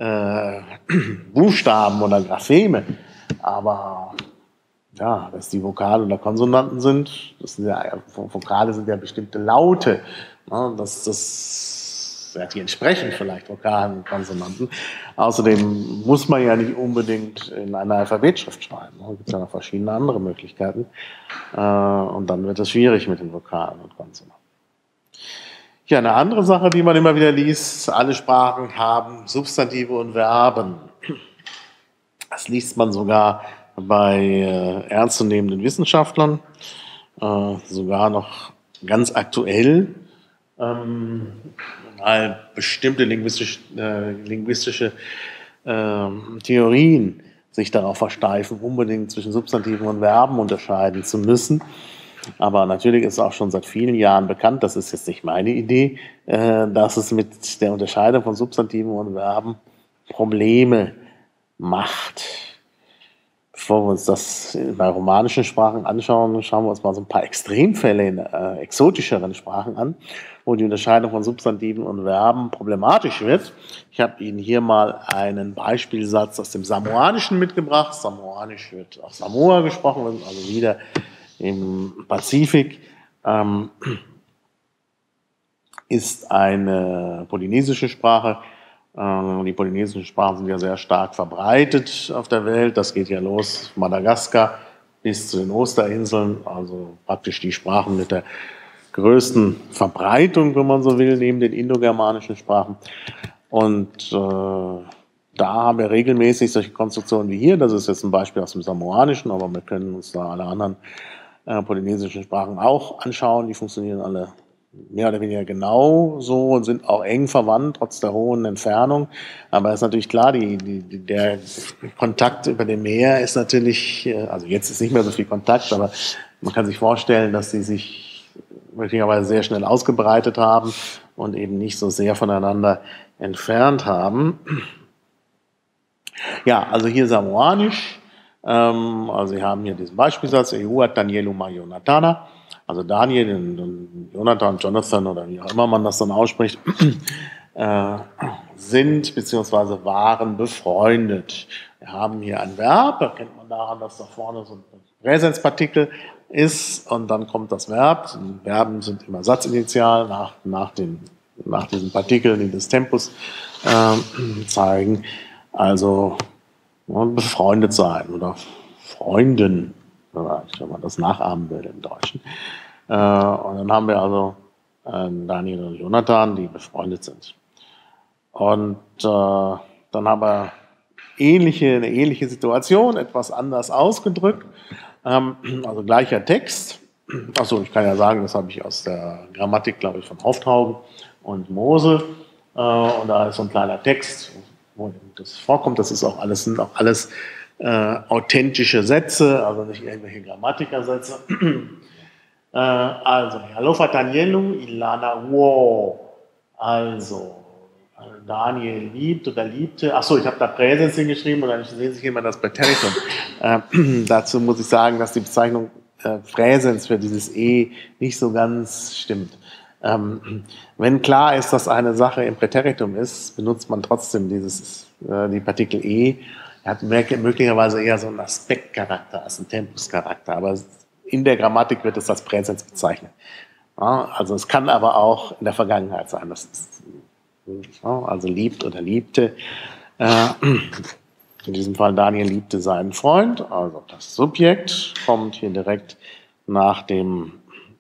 Buchstaben oder Grapheme. Aber ja, dass die Vokale oder Konsonanten sind, Vokale sind ja bestimmte Laute. Ne? Die entsprechen vielleicht Vokalen und Konsonanten. Außerdem muss man ja nicht unbedingt in einer Alphabetschrift schreiben. Da gibt es ja noch verschiedene andere Möglichkeiten. Und dann wird es schwierig mit den Vokalen und Konsonanten. Ja, eine andere Sache, die man immer wieder liest, alle Sprachen haben Substantive und Verben. Das liest man sogar bei ernstzunehmenden Wissenschaftlern, sogar noch ganz aktuell, weil bestimmte linguistische Theorien sich darauf versteifen, unbedingt zwischen Substantiven und Verben unterscheiden zu müssen. Aber natürlich ist auch schon seit vielen Jahren bekannt, das ist jetzt nicht meine Idee, dass es mit der Unterscheidung von Substantiven und Verben Probleme macht. Bevor wir uns das bei romanischen Sprachen anschauen, schauen wir uns mal so ein paar Extremfälle in exotischeren Sprachen an, wo die Unterscheidung von Substantiven und Verben problematisch wird. Ich habe Ihnen hier mal einen Beispielsatz aus dem Samoanischen mitgebracht. Samoanisch wird auf Samoa gesprochen, also wieder im Pazifik. Ist eine polynesische Sprache. Die polynesischen Sprachen sind ja sehr stark verbreitet auf der Welt. Das geht ja los von Madagaskar bis zu den Osterinseln, also praktisch die Sprachen mit der größten Verbreitung, wenn man so will, neben den indogermanischen Sprachen. Und da haben wir regelmäßig solche Konstruktionen wie hier. Das ist jetzt ein Beispiel aus dem Samoanischen, aber wir können uns da alle anderen polynesischen Sprachen auch anschauen. Die funktionieren alle mehr oder weniger genau so und sind auch eng verwandt, trotz der hohen Entfernung. Aber es ist natürlich klar, der Kontakt über dem Meer ist natürlich, also jetzt ist nicht mehr so viel Kontakt, aber man kann sich vorstellen, dass sie sich möglicherweise sehr schnell ausgebreitet haben und eben nicht so sehr voneinander entfernt haben. Ja, also hier Samoanisch. Also wir haben hier diesen Beispielsatz, Ehuat Danieluma Jonatana, also Daniel und Jonathan oder wie auch immer man das dann ausspricht, sind bzw. waren befreundet. Wir haben hier ein Verb, da kennt man daran, dass da vorne so ein Präsenspartikel ist und dann kommt das Verb. Die Verben sind immer Satzinitial nach diesen Partikeln, die des Tempus zeigen. Also befreundet sein oder Freunden, wenn man das nachahmen will im Deutschen. Und dann haben wir also Daniel und Jonathan, die befreundet sind. Und dann haben wir eine ähnliche Situation, etwas anders ausgedrückt. Also gleicher Text. Achso, ich kann ja sagen, das habe ich aus der Grammatik, glaube ich, von Hauftauben und Mose. Und da ist so ein kleiner Text, wo das vorkommt. Das ist sind auch alles authentische Sätze, also nicht irgendwelche Grammatikersätze. Also, Alofa Danielu Ilana Wo. Also, Daniel liebt oder liebte. Achso, ich habe da Präsens hingeschrieben und dann sehen Sie immer das Präteritum. Dazu muss ich sagen, dass die Bezeichnung Präsens für dieses E nicht so ganz stimmt. Wenn klar ist, dass eine Sache im Präteritum ist, benutzt man trotzdem die Partikel E. Er hat möglicherweise eher so einen Aspektcharakter als einen Tempuscharakter, aber in der Grammatik wird es als Präsens bezeichnet. Ja, also es kann aber auch in der Vergangenheit sein, also liebt oder liebte. In diesem Fall Daniel liebte seinen Freund, also das Subjekt kommt hier direkt nach dem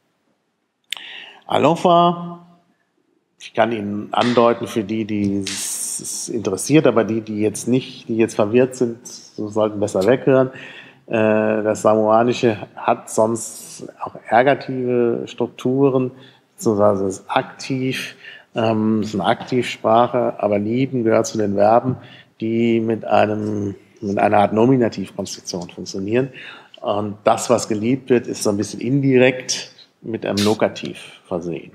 Alofa. Ich kann Ihnen andeuten, für die es interessiert, aber die jetzt verwirrt sind, sollten besser weghören. Das Samoanische hat sonst auch ergative Strukturen, beziehungsweise ist aktiv, ist eine Aktivsprache, aber lieben gehört zu den Verben, die mit einer Art Nominativkonstruktion funktionieren. Und das, was geliebt wird, ist so ein bisschen indirekt mit einem Lokativ versehen.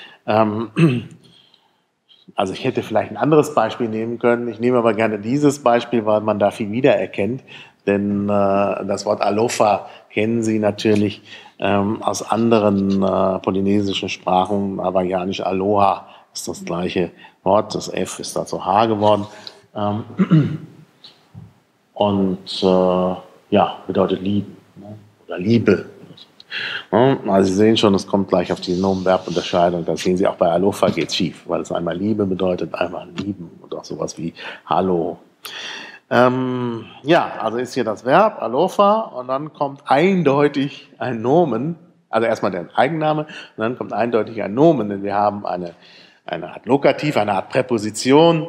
Also ich hätte vielleicht ein anderes Beispiel nehmen können. Ich nehme aber gerne dieses Beispiel, weil man da viel wiedererkennt. Denn das Wort Alofa kennen Sie natürlich aus anderen polynesischen Sprachen. Hawaiianisch Aloha ist das gleiche Wort. Das F ist da zu H geworden. Und ja, bedeutet lieben, ne? Oder Liebe. Also Sie sehen schon, es kommt gleich auf die Nomen-Verb-Unterscheidung. Da sehen Sie auch bei Alofa geht es schief, weil es einmal Liebe bedeutet, einmal lieben und auch sowas wie Hallo. Ja, also ist hier das Verb Alofa und dann kommt eindeutig ein Nomen, also erstmal der Eigenname und dann kommt eindeutig ein Nomen, denn wir haben eine Art Lokativ, eine Art Präposition.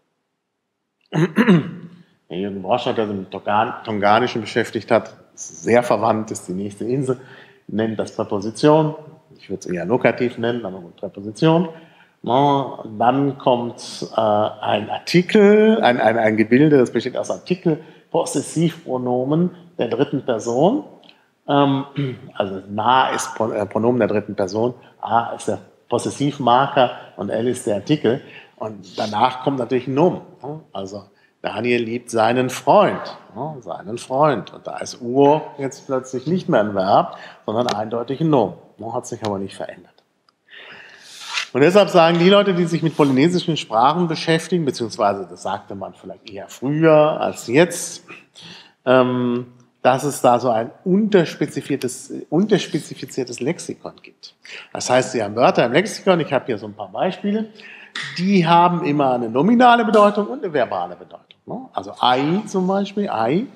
Der Jürgen Brosch hat, der sich mit Tonganischen beschäftigt hat, ist sehr verwandt, ist die nächste Insel, nennt das Präposition. Ich würde es eher Lokativ nennen, aber mit Präposition. Dann kommt ein Artikel, ein Gebilde, das besteht aus Artikel, Possessivpronomen der dritten Person. Also na ist Pronomen der dritten Person, a ist der Possessivmarker und l ist der Artikel. Und danach kommt natürlich ein Nomen. Also Daniel liebt seinen Freund. Seinen Freund. Und da ist Ur jetzt plötzlich nicht mehr ein Verb, sondern eindeutig ein Nomen. Hat sich aber nicht verändert. Und deshalb sagen die Leute, die sich mit polynesischen Sprachen beschäftigen, beziehungsweise das sagte man vielleicht eher früher als jetzt, dass es da so ein unterspezifiziertes Lexikon gibt. Das heißt, Sie haben Wörter im Lexikon, ich habe hier so ein paar Beispiele, die haben immer eine nominale Bedeutung und eine verbale Bedeutung. Also Ei zum Beispiel, Ei,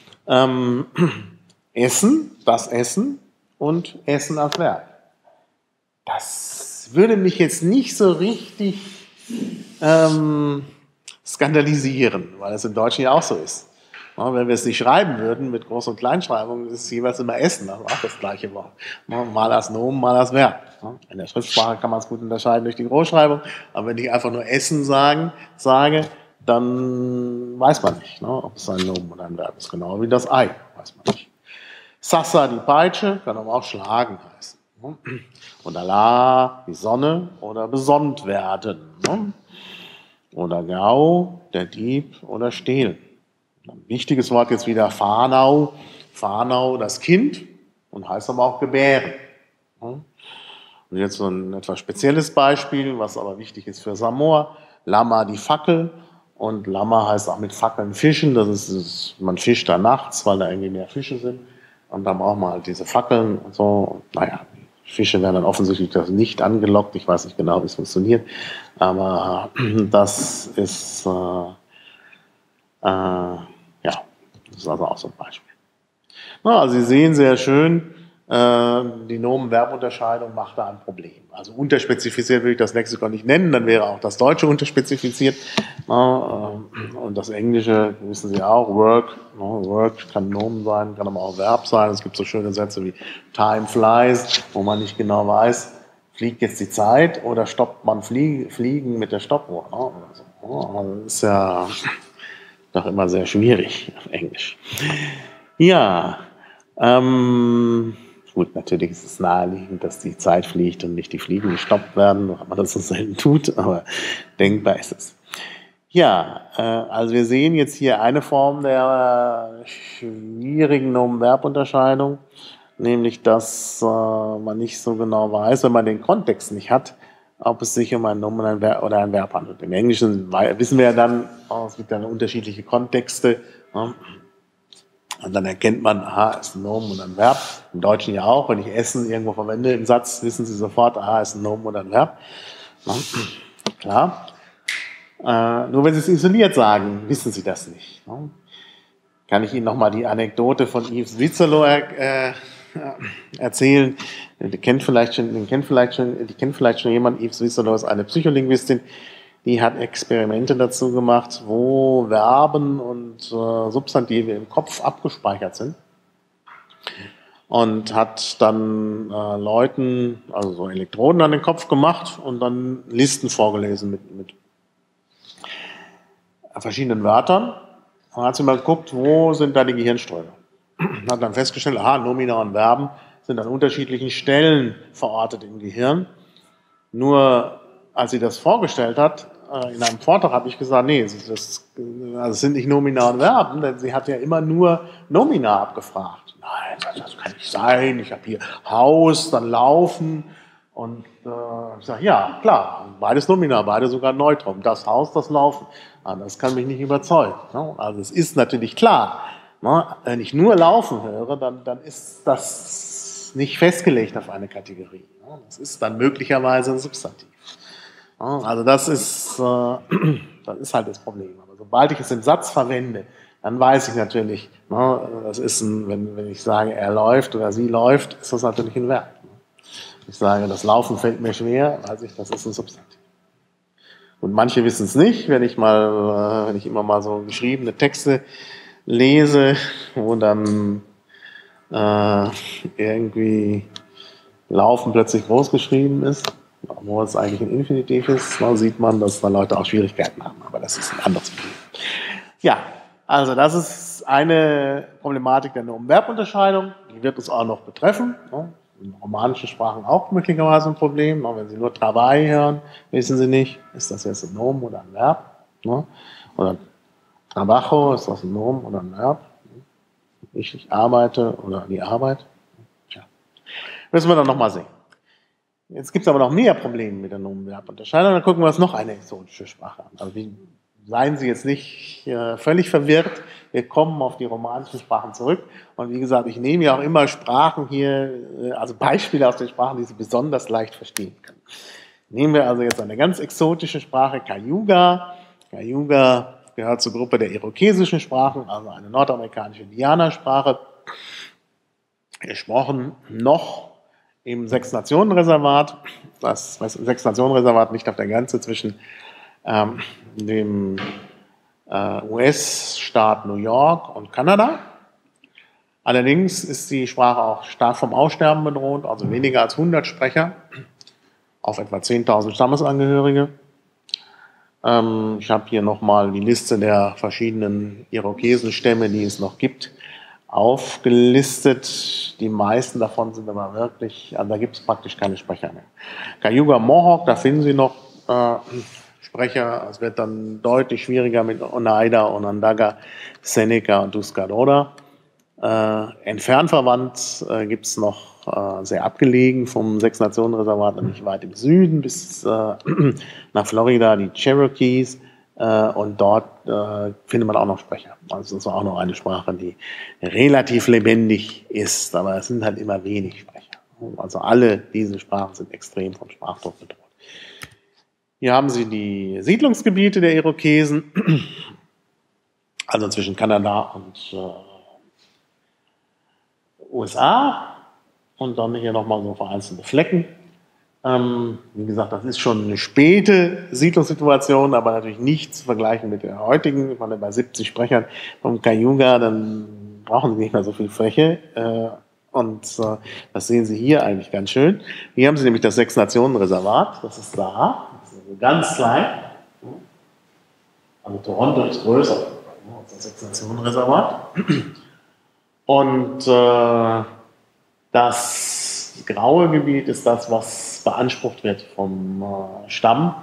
Essen, das Essen und Essen als Verb. Das würde mich jetzt nicht so richtig skandalisieren, weil es im Deutschen ja auch so ist. Ja, wenn wir es nicht schreiben würden mit Groß- und Kleinschreibung, ist es jeweils immer Essen, also auch das gleiche Wort. Ja, mal als Nomen, mal als Verb. Ja, in der Schriftsprache kann man es gut unterscheiden durch die Großschreibung, aber wenn ich einfach nur Essen sage, dann weiß man nicht, ne, ob es ein Nomen oder ein Verb ist. Genau wie das Ei, weiß man nicht. Sassa, die Peitsche, kann aber auch schlagen heißen. Ne? Und Allah, die Sonne oder besonnt werden. Ne? Oder Gau, der Dieb oder stehlen. Ein wichtiges Wort jetzt wieder Fahnau. Fahnau, das Kind und heißt aber auch gebären. Und jetzt so ein etwas spezielles Beispiel, was aber wichtig ist für Samoa. Lama, die Fackel. Und Lama heißt auch mit Fackeln fischen. Man fischt da nachts, weil da irgendwie mehr Fische sind. Und dann braucht man halt diese Fackeln und so. Und naja, Fische werden dann offensichtlich das nicht angelockt. Ich weiß nicht genau, wie es funktioniert. Aber das ist, ja, das ist also auch so ein Beispiel. Na, also Sie sehen sehr schön, die Nomen-Verb-Unterscheidung macht da ein Problem. Also unterspezifiziert würde ich das Lexikon nicht nennen, dann wäre auch das Deutsche unterspezifiziert. Und das Englische, wissen Sie auch, Work. Work kann Nomen sein, kann aber auch Verb sein. Es gibt so schöne Sätze wie Time flies, wo man nicht genau weiß, fliegt jetzt die Zeit oder stoppt man Fliegen mit der Stoppuhr. Also das ist ja doch immer sehr schwierig auf Englisch. Ja, gut, natürlich ist es naheliegend, dass die Zeit fliegt und nicht die Fliegen gestoppt werden, weil man das so selten tut, aber denkbar ist es. Ja, also wir sehen jetzt hier eine Form der schwierigen Nomen-Verb-Unterscheidung, nämlich, dass man nicht so genau weiß, wenn man den Kontext nicht hat, ob es sich um ein Nomen oder ein Verb handelt. Im Englischen wissen wir ja dann, es gibt dann unterschiedliche Kontexte. Und dann erkennt man, aha, ist ein Nomen und ein Verb. Im Deutschen ja auch. Wenn ich Essen irgendwo verwende im Satz, wissen Sie sofort, aha, ist ein Nomen oder ein Verb. Klar. Nur wenn Sie es isoliert sagen, wissen Sie das nicht. Kann ich Ihnen nochmal die Anekdote von Yves Witzelo erzählen. Die kennt vielleicht schon jemand. Yves Witzelo ist eine Psycholinguistin. Die hat Experimente dazu gemacht, wo Verben und Substantive im Kopf abgespeichert sind. Und hat dann Leuten, also so Elektroden an den Kopf gemacht und dann Listen vorgelesen mit verschiedenen Wörtern. Und hat sie mal geguckt, wo sind da die Gehirnströme. Hat dann festgestellt, aha, Nomina und Verben sind an unterschiedlichen Stellen verortet im Gehirn. Nur als sie das vorgestellt hat, in einem Vortrag habe ich gesagt, nee, das sind nicht Nomina und Verben, denn sie hat ja immer nur Nomina abgefragt. Nein, das kann nicht sein, ich habe hier Haus, dann Laufen und ich sage, ja, klar, beides Nomina, beide sogar Neutrum, das Haus, das Laufen. Das kann mich nicht überzeugen. Ne? Also es ist natürlich klar, ne? Wenn ich nur Laufen höre, dann ist das nicht festgelegt auf eine Kategorie. Ne? Das ist dann möglicherweise ein Substantiv. Also das ist halt das Problem. Aber sobald ich es im Satz verwende, dann weiß ich natürlich, das ist wenn ich sage, er läuft oder sie läuft, ist das natürlich ein Verb. Ich sage, das Laufen fällt mir schwer, weiß ich, das ist ein Substantiv. Und manche wissen es nicht, wenn ich immer mal so geschriebene Texte lese, wo dann irgendwie Laufen plötzlich groß geschrieben ist, wo es eigentlich ein Infinitiv ist, dann sieht man, dass da Leute auch Schwierigkeiten haben. Aber das ist ein anderes Problem. Ja, also das ist eine Problematik der Nomen-Verb-Unterscheidung. Die wird uns auch noch betreffen. In romanischen Sprachen auch möglicherweise ein Problem. Wenn Sie nur Travail hören, wissen Sie nicht, ist das jetzt ein Nomen oder ein Verb? Oder Trabajo, ist das ein Nomen oder ein Verb? Ich arbeite oder die Arbeit? Tja, müssen wir dann nochmal sehen. Jetzt gibt es aber noch mehr Probleme mit der Nomen-Verb-Unterscheidung. Dann gucken wir uns noch eine exotische Sprache an. Also seien Sie jetzt nicht völlig verwirrt. Wir kommen auf die romanischen Sprachen zurück. Und wie gesagt, ich nehme ja auch immer Sprachen hier, also Beispiele aus den Sprachen, die Sie besonders leicht verstehen können. Nehmen wir also jetzt eine ganz exotische Sprache, Cayuga. Cayuga gehört zur Gruppe der irokesischen Sprachen, also eine nordamerikanische Indianersprache, gesprochen noch im Sechs-Nationen-Reservat. Das Sechs-Nationen-Reservat liegt auf der Grenze zwischen dem US-Staat New York und Kanada. Allerdings ist die Sprache auch stark vom Aussterben bedroht, also weniger als 100 Sprecher auf etwa 10.000 Stammesangehörige. Ich habe hier nochmal die Liste der verschiedenen Irokesenstämme, die es noch gibt, aufgelistet. Die meisten davon sind aber wirklich, also da gibt es praktisch keine Sprecher mehr. Cayuga Mohawk, da finden Sie noch Sprecher. Es wird dann deutlich schwieriger mit Oneida, Onondaga, Seneca und Tuscarora. Entfernt verwandt gibt es noch sehr abgelegen vom Sechs-Nationen-Reservat, nämlich weit im Süden bis nach Florida, die Cherokees. Und dort findet man auch noch Sprecher. Also das ist auch noch eine Sprache, die relativ lebendig ist, aber es sind halt immer wenig Sprecher. Also alle diese Sprachen sind extrem vom Sprachdruck bedroht. Hier haben Sie die Siedlungsgebiete der Irokesen, also zwischen Kanada und USA. Und dann hier nochmal so vereinzelte Flecken. Wie gesagt, das ist schon eine späte Siedlungssituation, aber natürlich nicht zu vergleichen mit der heutigen. Ich meine, bei 70 Sprechern vom Cayuga, dann brauchen Sie nicht mehr so viel Fläche. Das sehen Sie hier eigentlich ganz schön. Hier haben Sie nämlich das Sechs-Nationen-Reservat. Das ist da. Das ist also ganz klein. Also Toronto ist größer als das Sechs-Nationen-Reservat. Und das graue Gebiet ist das, was beansprucht wird vom Stamm,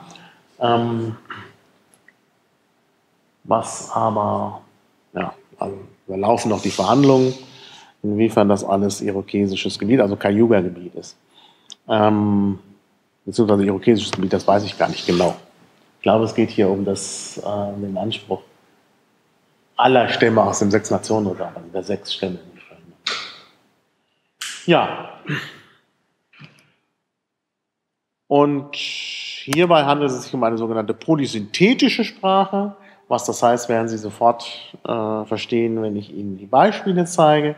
was aber, ja, also da laufen noch die Verhandlungen, inwiefern das alles irokesisches Gebiet, also Cayuga-Gebiet ist. Beziehungsweise irokesisches Gebiet, das weiß ich gar nicht genau. Ich glaube, es geht hier um den Anspruch aller Stämme aus dem Sechs-Nationen-Reservat, also der 6 Stämme. Ja, und hierbei handelt es sich um eine sogenannte polysynthetische Sprache. Was das heißt, werden Sie sofort verstehen, wenn ich Ihnen die Beispiele zeige.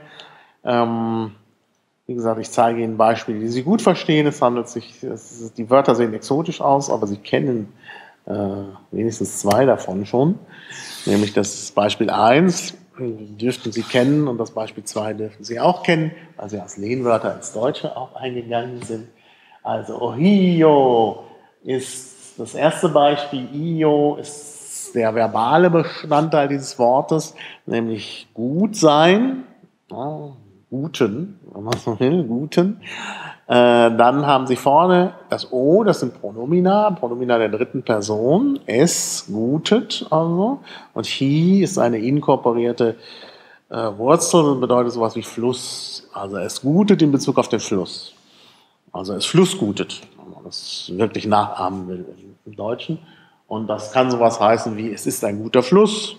Wie gesagt, ich zeige Ihnen Beispiele, die Sie gut verstehen. Die Wörter sehen exotisch aus, aber Sie kennen wenigstens 2 davon schon. Nämlich das Beispiel 1. Dürften Sie kennen und das Beispiel 2 dürften Sie auch kennen, weil Sie als Lehnwörter ins Deutsche auch eingegangen sind. Also Ohio ist das erste Beispiel, Io ist der verbale Bestandteil dieses Wortes, nämlich gut sein, ja, guten, wenn man so will, guten. Dann haben Sie vorne das O, das sind Pronomina der dritten Person. Es, gutet also. Und he ist eine inkorporierte Wurzel und bedeutet sowas wie Fluss. Also es gutet in Bezug auf den Fluss. Also es flussgutet, wenn man das wirklich nachahmen will im Deutschen. Und das kann sowas heißen wie, es ist ein guter Fluss.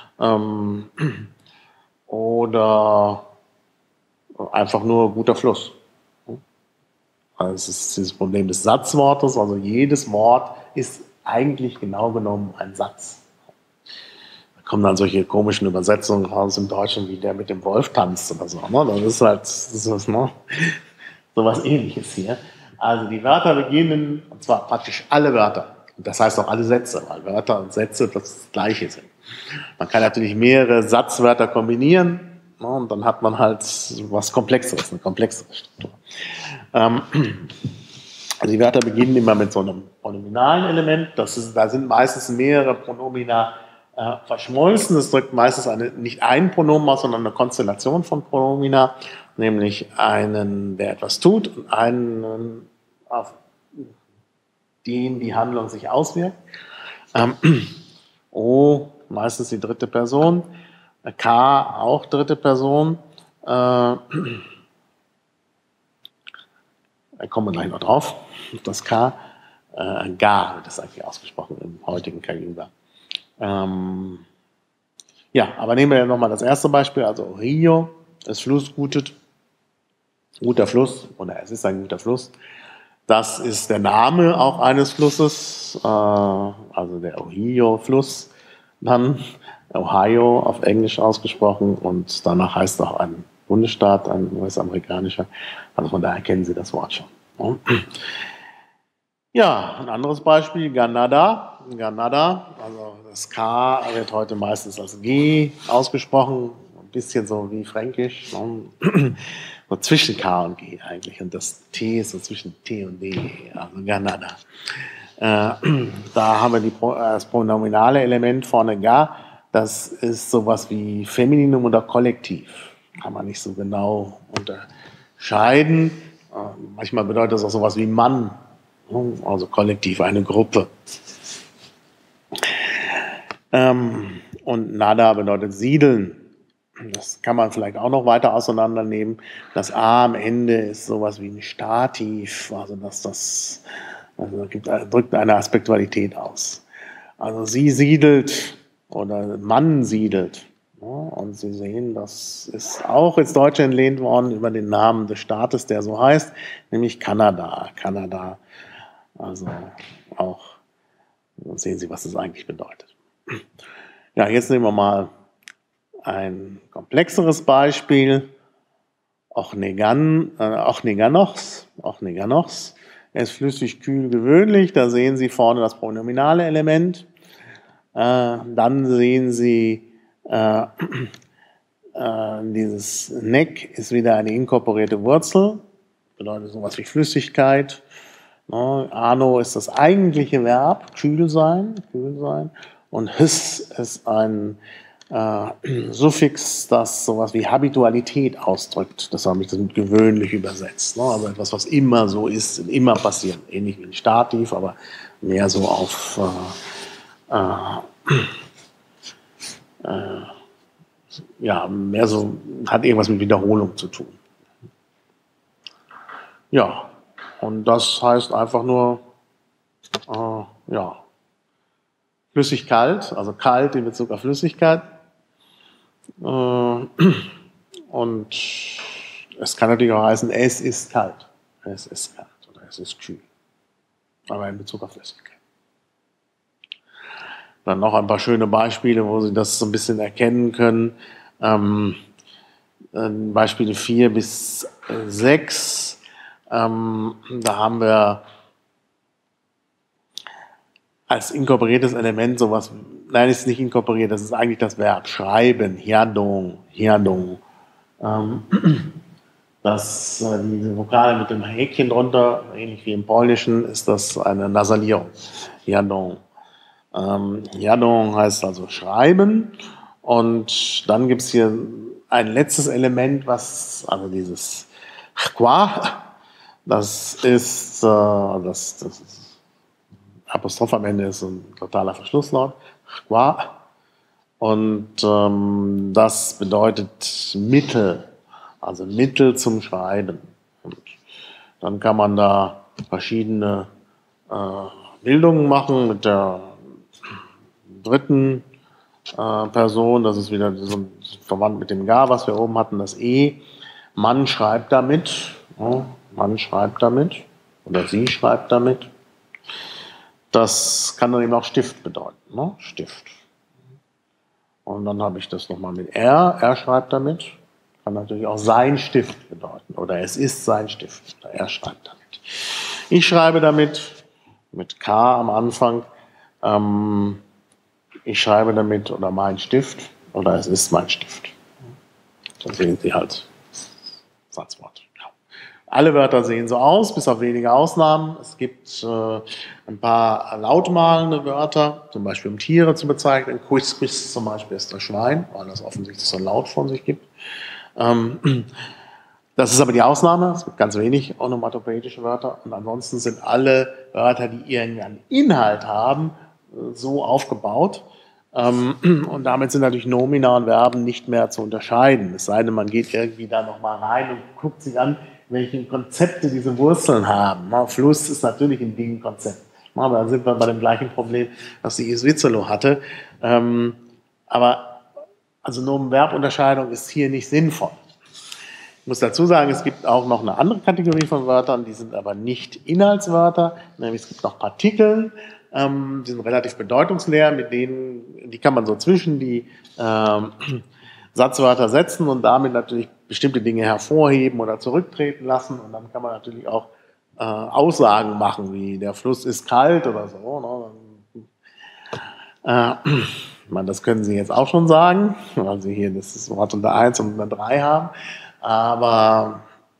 Oder einfach nur guter Fluss. Also es ist dieses Problem des Satzwortes, also jedes Wort ist eigentlich genau genommen ein Satz. Da kommen dann solche komischen Übersetzungen raus im Deutschen, wie der mit dem Wolf tanzt oder so. Ne? Das ist sowas Ähnliches hier. Also die Wörter beginnen, und zwar praktisch alle Wörter. Und das heißt auch alle Sätze, weil Wörter und Sätze das Gleiche sind. Man kann natürlich mehrere Satzwörter kombinieren, und dann hat man halt was Komplexeres, eine komplexere Struktur. Also die Wörter beginnen immer mit so einem pronominalen Element. Da sind meistens mehrere Pronomina verschmolzen. Das drückt meistens nicht ein Pronomen aus, sondern eine Konstellation von Pronomina, nämlich einen, der etwas tut, und einen, auf den die Handlung sich auswirkt. O, meistens die dritte Person. K, auch dritte Person. Da kommen wir gleich noch drauf. Das K, Ga wird das eigentlich ausgesprochen im heutigen Cayuga. Ja, aber nehmen wir ja nochmal das erste Beispiel. Also Rio, das Fluss gutet. Guter Fluss, oder es ist ein guter Fluss. Das ist der Name auch eines Flusses, also der Ohio-Fluss. Dann Ohio auf Englisch ausgesprochen und danach heißt auch ein Bundesstaat, ein US-amerikanischer. Also von daher kennen Sie das Wort schon. Ja, ein anderes Beispiel, Granada. Granada, also das K wird heute meistens als G ausgesprochen, ein bisschen so wie Fränkisch, ne? So zwischen K und G eigentlich. Und das T ist so zwischen T und D, also Granada. Da haben wir das pronominale Element vorne Ga. Das ist sowas wie Femininum oder Kollektiv. Kann man nicht so genau unterscheiden. Manchmal bedeutet das auch sowas wie Mann, also Kollektiv, eine Gruppe. Und Nada bedeutet siedeln. Das kann man vielleicht auch noch weiter auseinandernehmen. Das A am Ende ist sowas wie ein Stativ, also drückt eine Aspektualität aus. Also sie siedelt oder Mann siedelt. Ja, und Sie sehen, das ist auch ins Deutsche entlehnt worden über den Namen des Staates, der so heißt, nämlich Kanada. Kanada, also auch, sehen Sie, was das eigentlich bedeutet. Ja, jetzt nehmen wir mal ein komplexeres Beispiel. Ochneganochs. Er ist flüssig, kühl, gewöhnlich. Da sehen Sie vorne das pronominale Element. Dann sehen Sie, dieses Neck ist wieder eine inkorporierte Wurzel. Bedeutet sowas wie Flüssigkeit. Ano ist das eigentliche Verb, kühl sein. Und hys ist ein Suffix, das sowas wie Habitualität ausdrückt. Das habe ich das mit gewöhnlich übersetzt. Also etwas, was immer so ist, immer passiert. Ähnlich wie ein Stativ, aber mehr so auf ja, mehr so, hat irgendwas mit Wiederholung zu tun. Ja, und das heißt einfach nur, ja, flüssig-kalt, also kalt in Bezug auf Flüssigkeit. Und es kann natürlich auch heißen, es ist kalt. Es ist kalt oder es ist kühl. Aber in Bezug auf Flüssigkeit. Dann noch ein paar schöne Beispiele, wo Sie das so ein bisschen erkennen können. Beispiele 4 bis 6. Da haben wir als inkorporiertes Element sowas, nein, es ist nicht inkorporiert, das ist eigentlich das Verb schreiben, hiadong. Diese Vokale mit dem Häkchen drunter, ähnlich wie im Polnischen, ist das eine Nasalierung. Hiadong. Hiadong heißt also schreiben. Und dann gibt es hier ein letztes Element, also dieses Qua, das ist das Apostroph am Ende ist ein totaler Verschlusslaut. Qua. Und das bedeutet Mittel, also Mittel zum Schreiben. Und dann kann man da verschiedene Bildungen machen mit der dritten Person. Das ist wieder so verwandt mit dem Ga, was wir oben hatten, das E. Man schreibt damit. Ja, man schreibt damit. Oder sie schreibt damit. Das kann dann eben auch Stift bedeuten. Ne? Stift. Und dann habe ich das nochmal mit er. Er schreibt damit. Kann natürlich auch sein Stift bedeuten. Oder es ist sein Stift. Oder er schreibt damit. Ich schreibe damit, mit K am Anfang. Ich schreibe damit oder mein Stift. Oder es ist mein Stift. Dann sehen Sie halt Satzwort. Alle Wörter sehen so aus, bis auf wenige Ausnahmen. Es gibt ein paar lautmalende Wörter, zum Beispiel um Tiere zu bezeichnen. Quis zum Beispiel ist das Schwein, weil das offensichtlich so ein Laut von sich gibt. Das ist aber die Ausnahme. Es gibt ganz wenig onomatopoetische Wörter. Und ansonsten sind alle Wörter, die irgendeinen Inhalt haben, so aufgebaut. Und damit sind natürlich Nomina und Verben nicht mehr zu unterscheiden. Es sei denn, man geht irgendwie da nochmal rein und guckt sich an, welche Konzepte diese Wurzeln haben. Fluss ist natürlich ein Ding-Konzept. Aber dann sind wir bei dem gleichen Problem, was die Isvizelo hatte. Aber also Nomen-Verb-Unterscheidung ist hier nicht sinnvoll. Ich muss dazu sagen, es gibt auch noch eine andere Kategorie von Wörtern, die sind aber nicht Inhaltswörter, nämlich es gibt noch Partikeln, die sind relativ bedeutungsleer, die kann man so zwischen die Satzwörter setzen und damit natürlich bestimmte Dinge hervorheben oder zurücktreten lassen. Und dann kann man natürlich auch Aussagen machen, wie der Fluss ist kalt oder so. Ne? Das können Sie jetzt auch schon sagen, weil Sie hier das Wort unter 1 und unter 3 haben. Aber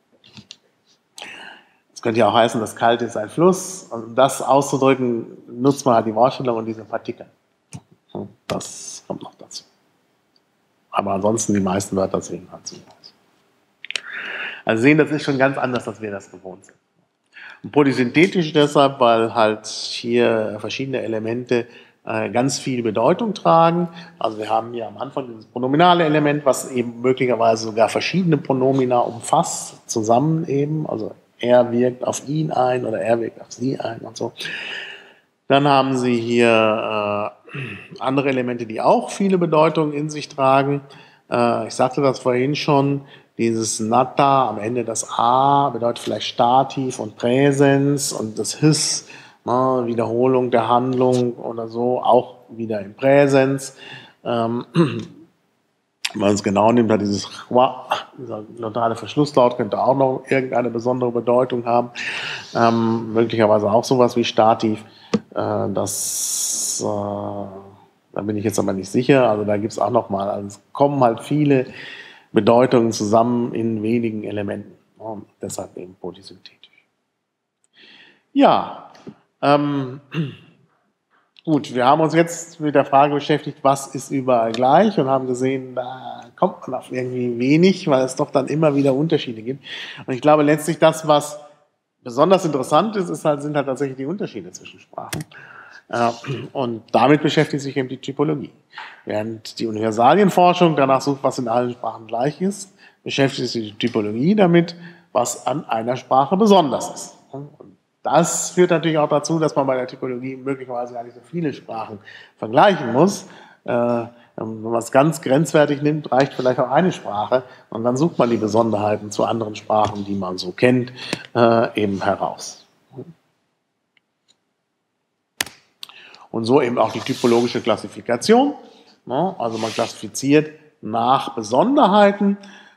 es könnte ja auch heißen, das Kalte ist ein Fluss. Und um das auszudrücken, nutzt man halt die Wortstellung und diese Partikel. Das kommt noch dazu. Aber ansonsten die meisten Wörter sehen halt so aus. Also sehen, das ist schon ganz anders, als wir das gewohnt sind. Und polysynthetisch deshalb, weil halt hier verschiedene Elemente ganz viel Bedeutung tragen. Also wir haben hier am Anfang dieses pronominale Element, was eben möglicherweise sogar verschiedene Pronomina umfasst, zusammen eben. Also er wirkt auf ihn ein oder er wirkt auf sie ein und so. Dann haben Sie hier andere Elemente, die auch viele Bedeutungen in sich tragen. Ich sagte das vorhin schon, dieses Natta, am Ende das A, bedeutet vielleicht Stativ und Präsens und das His, Wiederholung der Handlung oder so, auch wieder im Präsens. Wenn man es genau nimmt, hat dieser glottale Verschlusslaut könnte auch noch irgendeine besondere Bedeutung haben. Möglicherweise auch sowas wie Stativ. Da bin ich jetzt aber nicht sicher. Also da gibt es auch nochmal, also es kommen halt viele Bedeutungen zusammen in wenigen Elementen. Und deshalb eben polysynthetisch. Ja, gut, wir haben uns jetzt mit der Frage beschäftigt, was ist überall gleich und haben gesehen, da kommt man auf irgendwie wenig, weil es doch dann immer wieder Unterschiede gibt. Und ich glaube letztlich das, was besonders interessant ist, sind halt tatsächlich die Unterschiede zwischen Sprachen. Und damit beschäftigt sich eben die Typologie. Während die Universalienforschung danach sucht, was in allen Sprachen gleich ist, beschäftigt sich die Typologie damit, was an einer Sprache besonders ist. Und das führt natürlich auch dazu, dass man bei der Typologie möglicherweise gar nicht so viele Sprachen vergleichen muss. Wenn man es ganz grenzwertig nimmt, reicht vielleicht auch eine Sprache und dann sucht man die Besonderheiten zu anderen Sprachen, die man so kennt, eben heraus. Und so eben auch die typologische Klassifikation. Also man klassifiziert nach Besonderheiten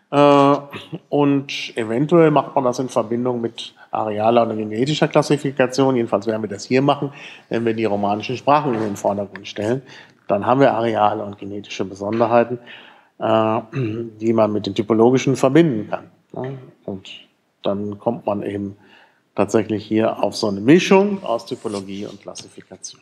und eventuell macht man das in Verbindung mit arealer oder genetischer Klassifikation. Jedenfalls werden wir das hier machen, wenn wir die romanischen Sprachen in den Vordergrund stellen. Dann haben wir areale und genetische Besonderheiten, die man mit den typologischen verbinden kann. Und dann kommt man eben tatsächlich hier auf so eine Mischung aus Typologie und Klassifikation.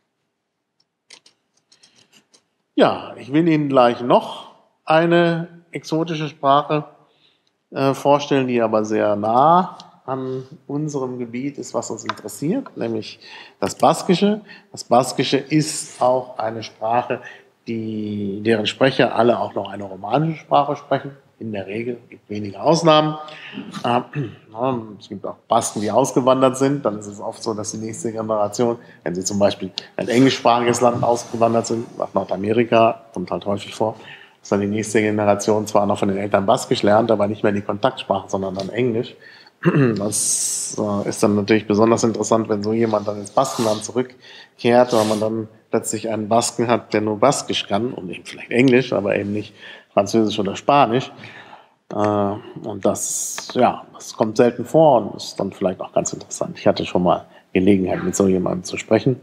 Ja, ich will Ihnen gleich noch eine exotische Sprache vorstellen, die aber sehr nah an unserem Gebiet ist, was uns interessiert, nämlich das Baskische. Das Baskische ist auch eine Sprache, deren Sprecher alle auch noch eine romanische Sprache sprechen. In der Regel, es gibt wenige Ausnahmen. Es gibt auch Basken, die ausgewandert sind. Dann ist es oft so, dass die nächste Generation, wenn sie zum Beispiel ein englischsprachiges Land ausgewandert sind, nach Nordamerika, kommt halt häufig vor, dass dann die nächste Generation zwar noch von den Eltern Baskisch lernt, aber nicht mehr die Kontaktsprache, sondern dann Englisch. Das ist dann natürlich besonders interessant, wenn so jemand dann ins Baskenland zurückkehrt, weil man dann plötzlich einen Basken hat, der nur Baskisch kann und eben vielleicht Englisch, aber eben nicht Französisch oder Spanisch. Und das kommt selten vor und ist dann vielleicht auch ganz interessant. Ich hatte schon mal Gelegenheit, mit so jemandem zu sprechen.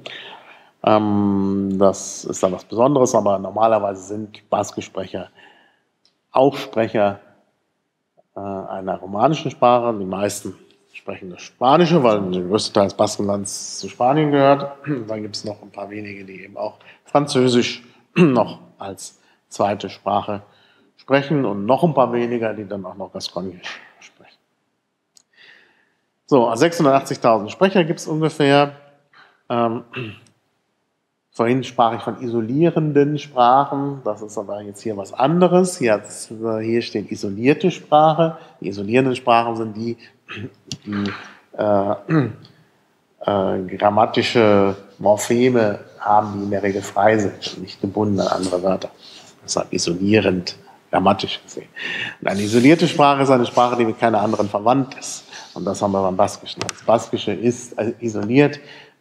Das ist dann was Besonderes, aber normalerweise sind Baskischsprecher auch Sprecher einer romanischen Sprache. Die meisten sprechen das Spanische, weil der größte Teil des Baskenlands zu Spanien gehört. Dann gibt es noch ein paar wenige, die eben auch Französisch noch als zweite Sprache sprechen und noch ein paar weniger, die dann auch noch Gascognisch sprechen. So, 680.000 Sprecher gibt es ungefähr. Vorhin sprach ich von isolierenden Sprachen, das ist aber jetzt hier was anderes. Hier steht isolierte Sprache. Die isolierenden Sprachen sind die grammatische Morpheme haben, die in der Regel frei sind und nicht gebunden an andere Wörter. Deshalb isolierend, grammatisch gesehen. Und eine isolierte Sprache ist eine Sprache, die mit keiner anderen verwandt ist. Und das haben wir beim Baskischen. Das Baskische ist isoliert,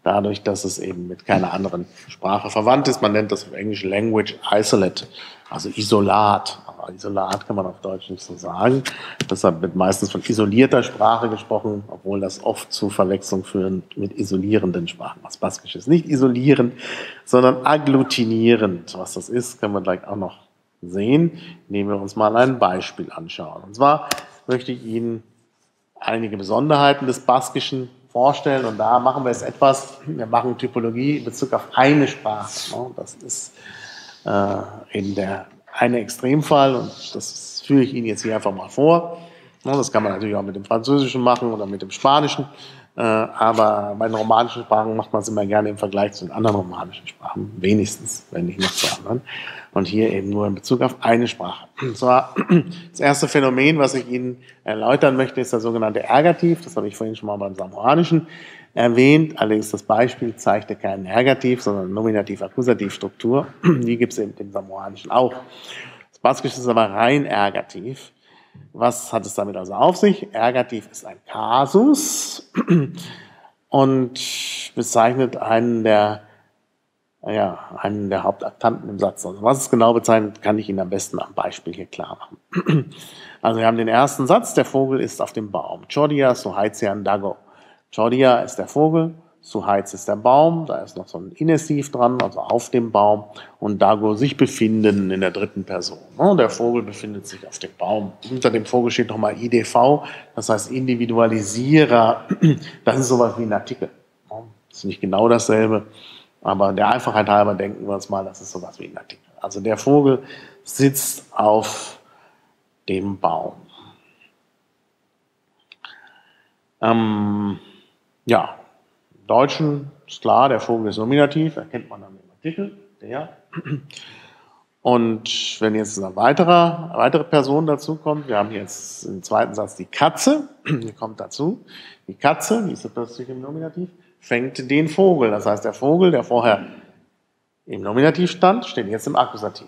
dadurch, dass es eben mit keiner anderen Sprache verwandt ist. Man nennt das im Englischen Language Isolate, also Isolat. Aber Isolat kann man auf Deutsch nicht so sagen. Deshalb wird meistens von isolierter Sprache gesprochen, obwohl das oft zu Verwechslung führt mit isolierenden Sprachen. Was Baskisch ist nicht isolierend, sondern agglutinierend. Was das ist, können wir gleich auch noch sehen, indem wir uns mal ein Beispiel anschauen. Und zwar möchte ich Ihnen einige Besonderheiten des Baskischen vorstellen, und da machen wir jetzt etwas, wir machen Typologie in Bezug auf eine Sprache. Das ist eben der eine Extremfall, und das führe ich Ihnen jetzt hier einfach mal vor. Das kann man natürlich auch mit dem Französischen machen oder mit dem Spanischen, aber bei den romanischen Sprachen macht man es immer gerne im Vergleich zu den anderen romanischen Sprachen, wenigstens, wenn nicht noch zu anderen. Und hier eben nur in Bezug auf eine Sprache. Und zwar das erste Phänomen, was ich Ihnen erläutern möchte, ist der sogenannte Ergativ. Das habe ich vorhin schon mal beim Samoanischen erwähnt. Allerdings das Beispiel zeigte keinen Ergativ, sondern Nominativ-Akkusativ-Struktur. Die gibt es eben im Samoanischen auch. Das Baskische ist aber rein Ergativ. Was hat es damit also auf sich? Ergativ ist ein Kasus und bezeichnet einen der Hauptaktanten im Satz. Also was es genau bezeichnet, kann ich Ihnen am besten am Beispiel hier klar machen. Also wir haben den ersten Satz, der Vogel ist auf dem Baum. Chodia suhaitsian dago. Chodia ist der Vogel, Suhaiz ist der Baum, da ist noch so ein Inessiv dran, also auf dem Baum, und Dago sich befinden in der dritten Person. Der Vogel befindet sich auf dem Baum. Hinter dem Vogel steht nochmal IDV, das heißt Individualisierer. Das ist sowas wie ein Artikel. Das ist nicht genau dasselbe, aber der Einfachheit halber denken wir uns mal, das ist sowas wie ein Artikel. Also der Vogel sitzt auf dem Baum. Ja, im Deutschen ist klar, der Vogel ist Nominativ, erkennt man dann im Artikel, der. Und wenn jetzt eine weitere Person dazu kommt, wir haben jetzt im zweiten Satz die Katze, die kommt dazu. Die Katze, die ist plötzlich im Nominativ, fängt den Vogel. Das heißt, der Vogel, der vorher im Nominativ stand, steht jetzt im Akkusativ.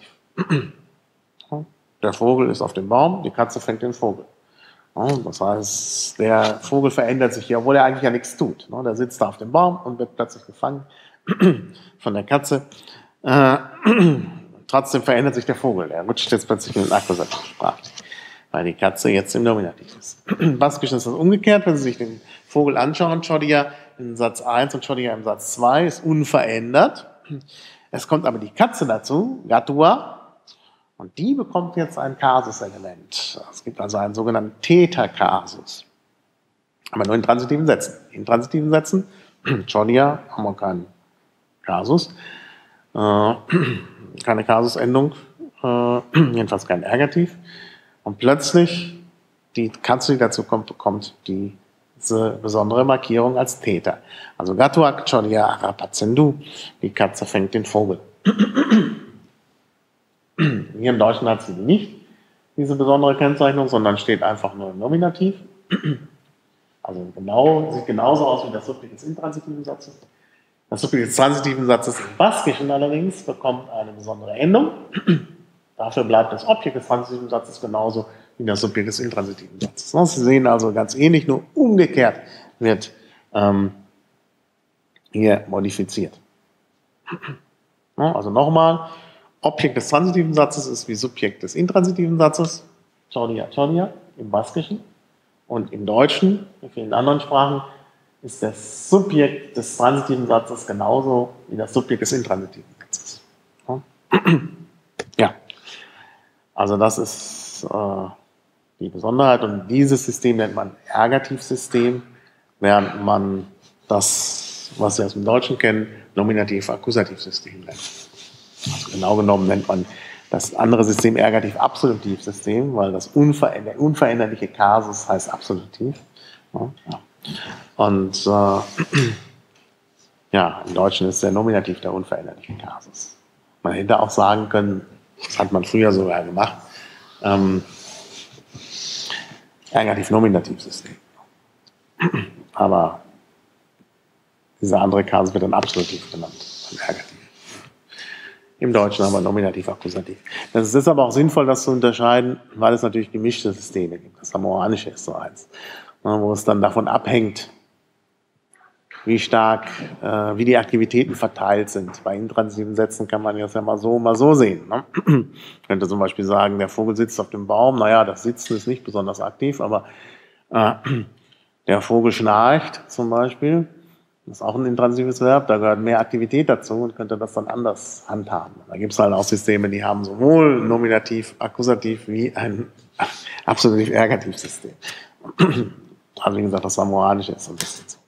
Der Vogel ist auf dem Baum, die Katze fängt den Vogel. Das heißt, der Vogel verändert sich hier, obwohl er eigentlich ja nichts tut. Der sitzt da auf dem Baum und wird plötzlich gefangen von der Katze. Trotzdem verändert sich der Vogel. Er rutscht jetzt plötzlich in den Akkusativ sprachlich, weil die Katze jetzt im Nominativ ist. Baskisch ist das umgekehrt, wenn Sie sich den Vogel anschauen. Chodia in Satz 1 und Chodia im Satz 2 ist unverändert. Es kommt aber die Katze dazu, Gatua, und die bekommt jetzt ein Kasuselement. Es gibt also einen sogenannten Theta-Kasus. Aber nur in transitiven Sätzen. In transitiven Sätzen, Chodia, haben wir keinen Kasus, keine Kasusendung, jedenfalls kein Ergativ. Und plötzlich, die Katze, die dazu kommt, bekommt diese besondere Markierung als Theta. Also Gatuak Chodia Arapazendu, die Katze fängt den Vogel. Hier im Deutschen hat sie nicht diese besondere Kennzeichnung, sondern steht einfach nur im Nominativ. Also sieht genauso aus wie das Subjekt des intransitiven Satzes. Das Subjekt des transitiven Satzes im Baskischen allerdings bekommt eine besondere Endung. Dafür bleibt das Objekt des transitiven Satzes genauso wie das Subjekt des intransitiven Satzes. Sie sehen also ganz ähnlich, nur umgekehrt wird hier modifiziert. Also nochmal, Objekt des transitiven Satzes ist wie Subjekt des intransitiven Satzes, Chodia, Chodia, im Baskischen. Und im Deutschen, in vielen anderen Sprachen, ist das Subjekt des transitiven Satzes genauso wie das Subjekt des intransitiven Satzes. Ja, also das ist die Besonderheit, und dieses System nennt man Ergativsystem, während man das, was wir aus dem Deutschen kennen, Nominativ-Akkusativsystem nennt. Also genau genommen nennt man das andere System Ergativ-Absolutivsystem, weil das unveränderliche Kasus heißt Absolutiv. Und im Deutschen ist der Nominativ der unveränderliche Kasus. Man hätte auch sagen können, das hat man früher sogar gemacht, Ergativ-Nominativ-System. Aber dieser andere Kasus wird dann Absolutiv genannt, Ergativ. Im Deutschen haben wir Nominativ-Akkusativ. Das ist aber auch sinnvoll, das zu unterscheiden, weil es natürlich gemischte Systeme gibt. Das Samoanische ist so eins, wo es dann davon abhängt, wie die Aktivitäten verteilt sind. Bei intransiven Sätzen kann man das ja mal so sehen. Ne? Ich könnte zum Beispiel sagen, der Vogel sitzt auf dem Baum. Naja, das Sitzen ist nicht besonders aktiv, aber der Vogel schnarcht zum Beispiel. Das ist auch ein intransives Verb, da gehört mehr Aktivität dazu und könnte das dann anders handhaben. Da gibt es halt auch Systeme, die haben sowohl Nominativ, Akkusativ wie ein Absolutiv-Ergativ-System. Also wie gesagt, das Samoanische ist so ein bisschen so.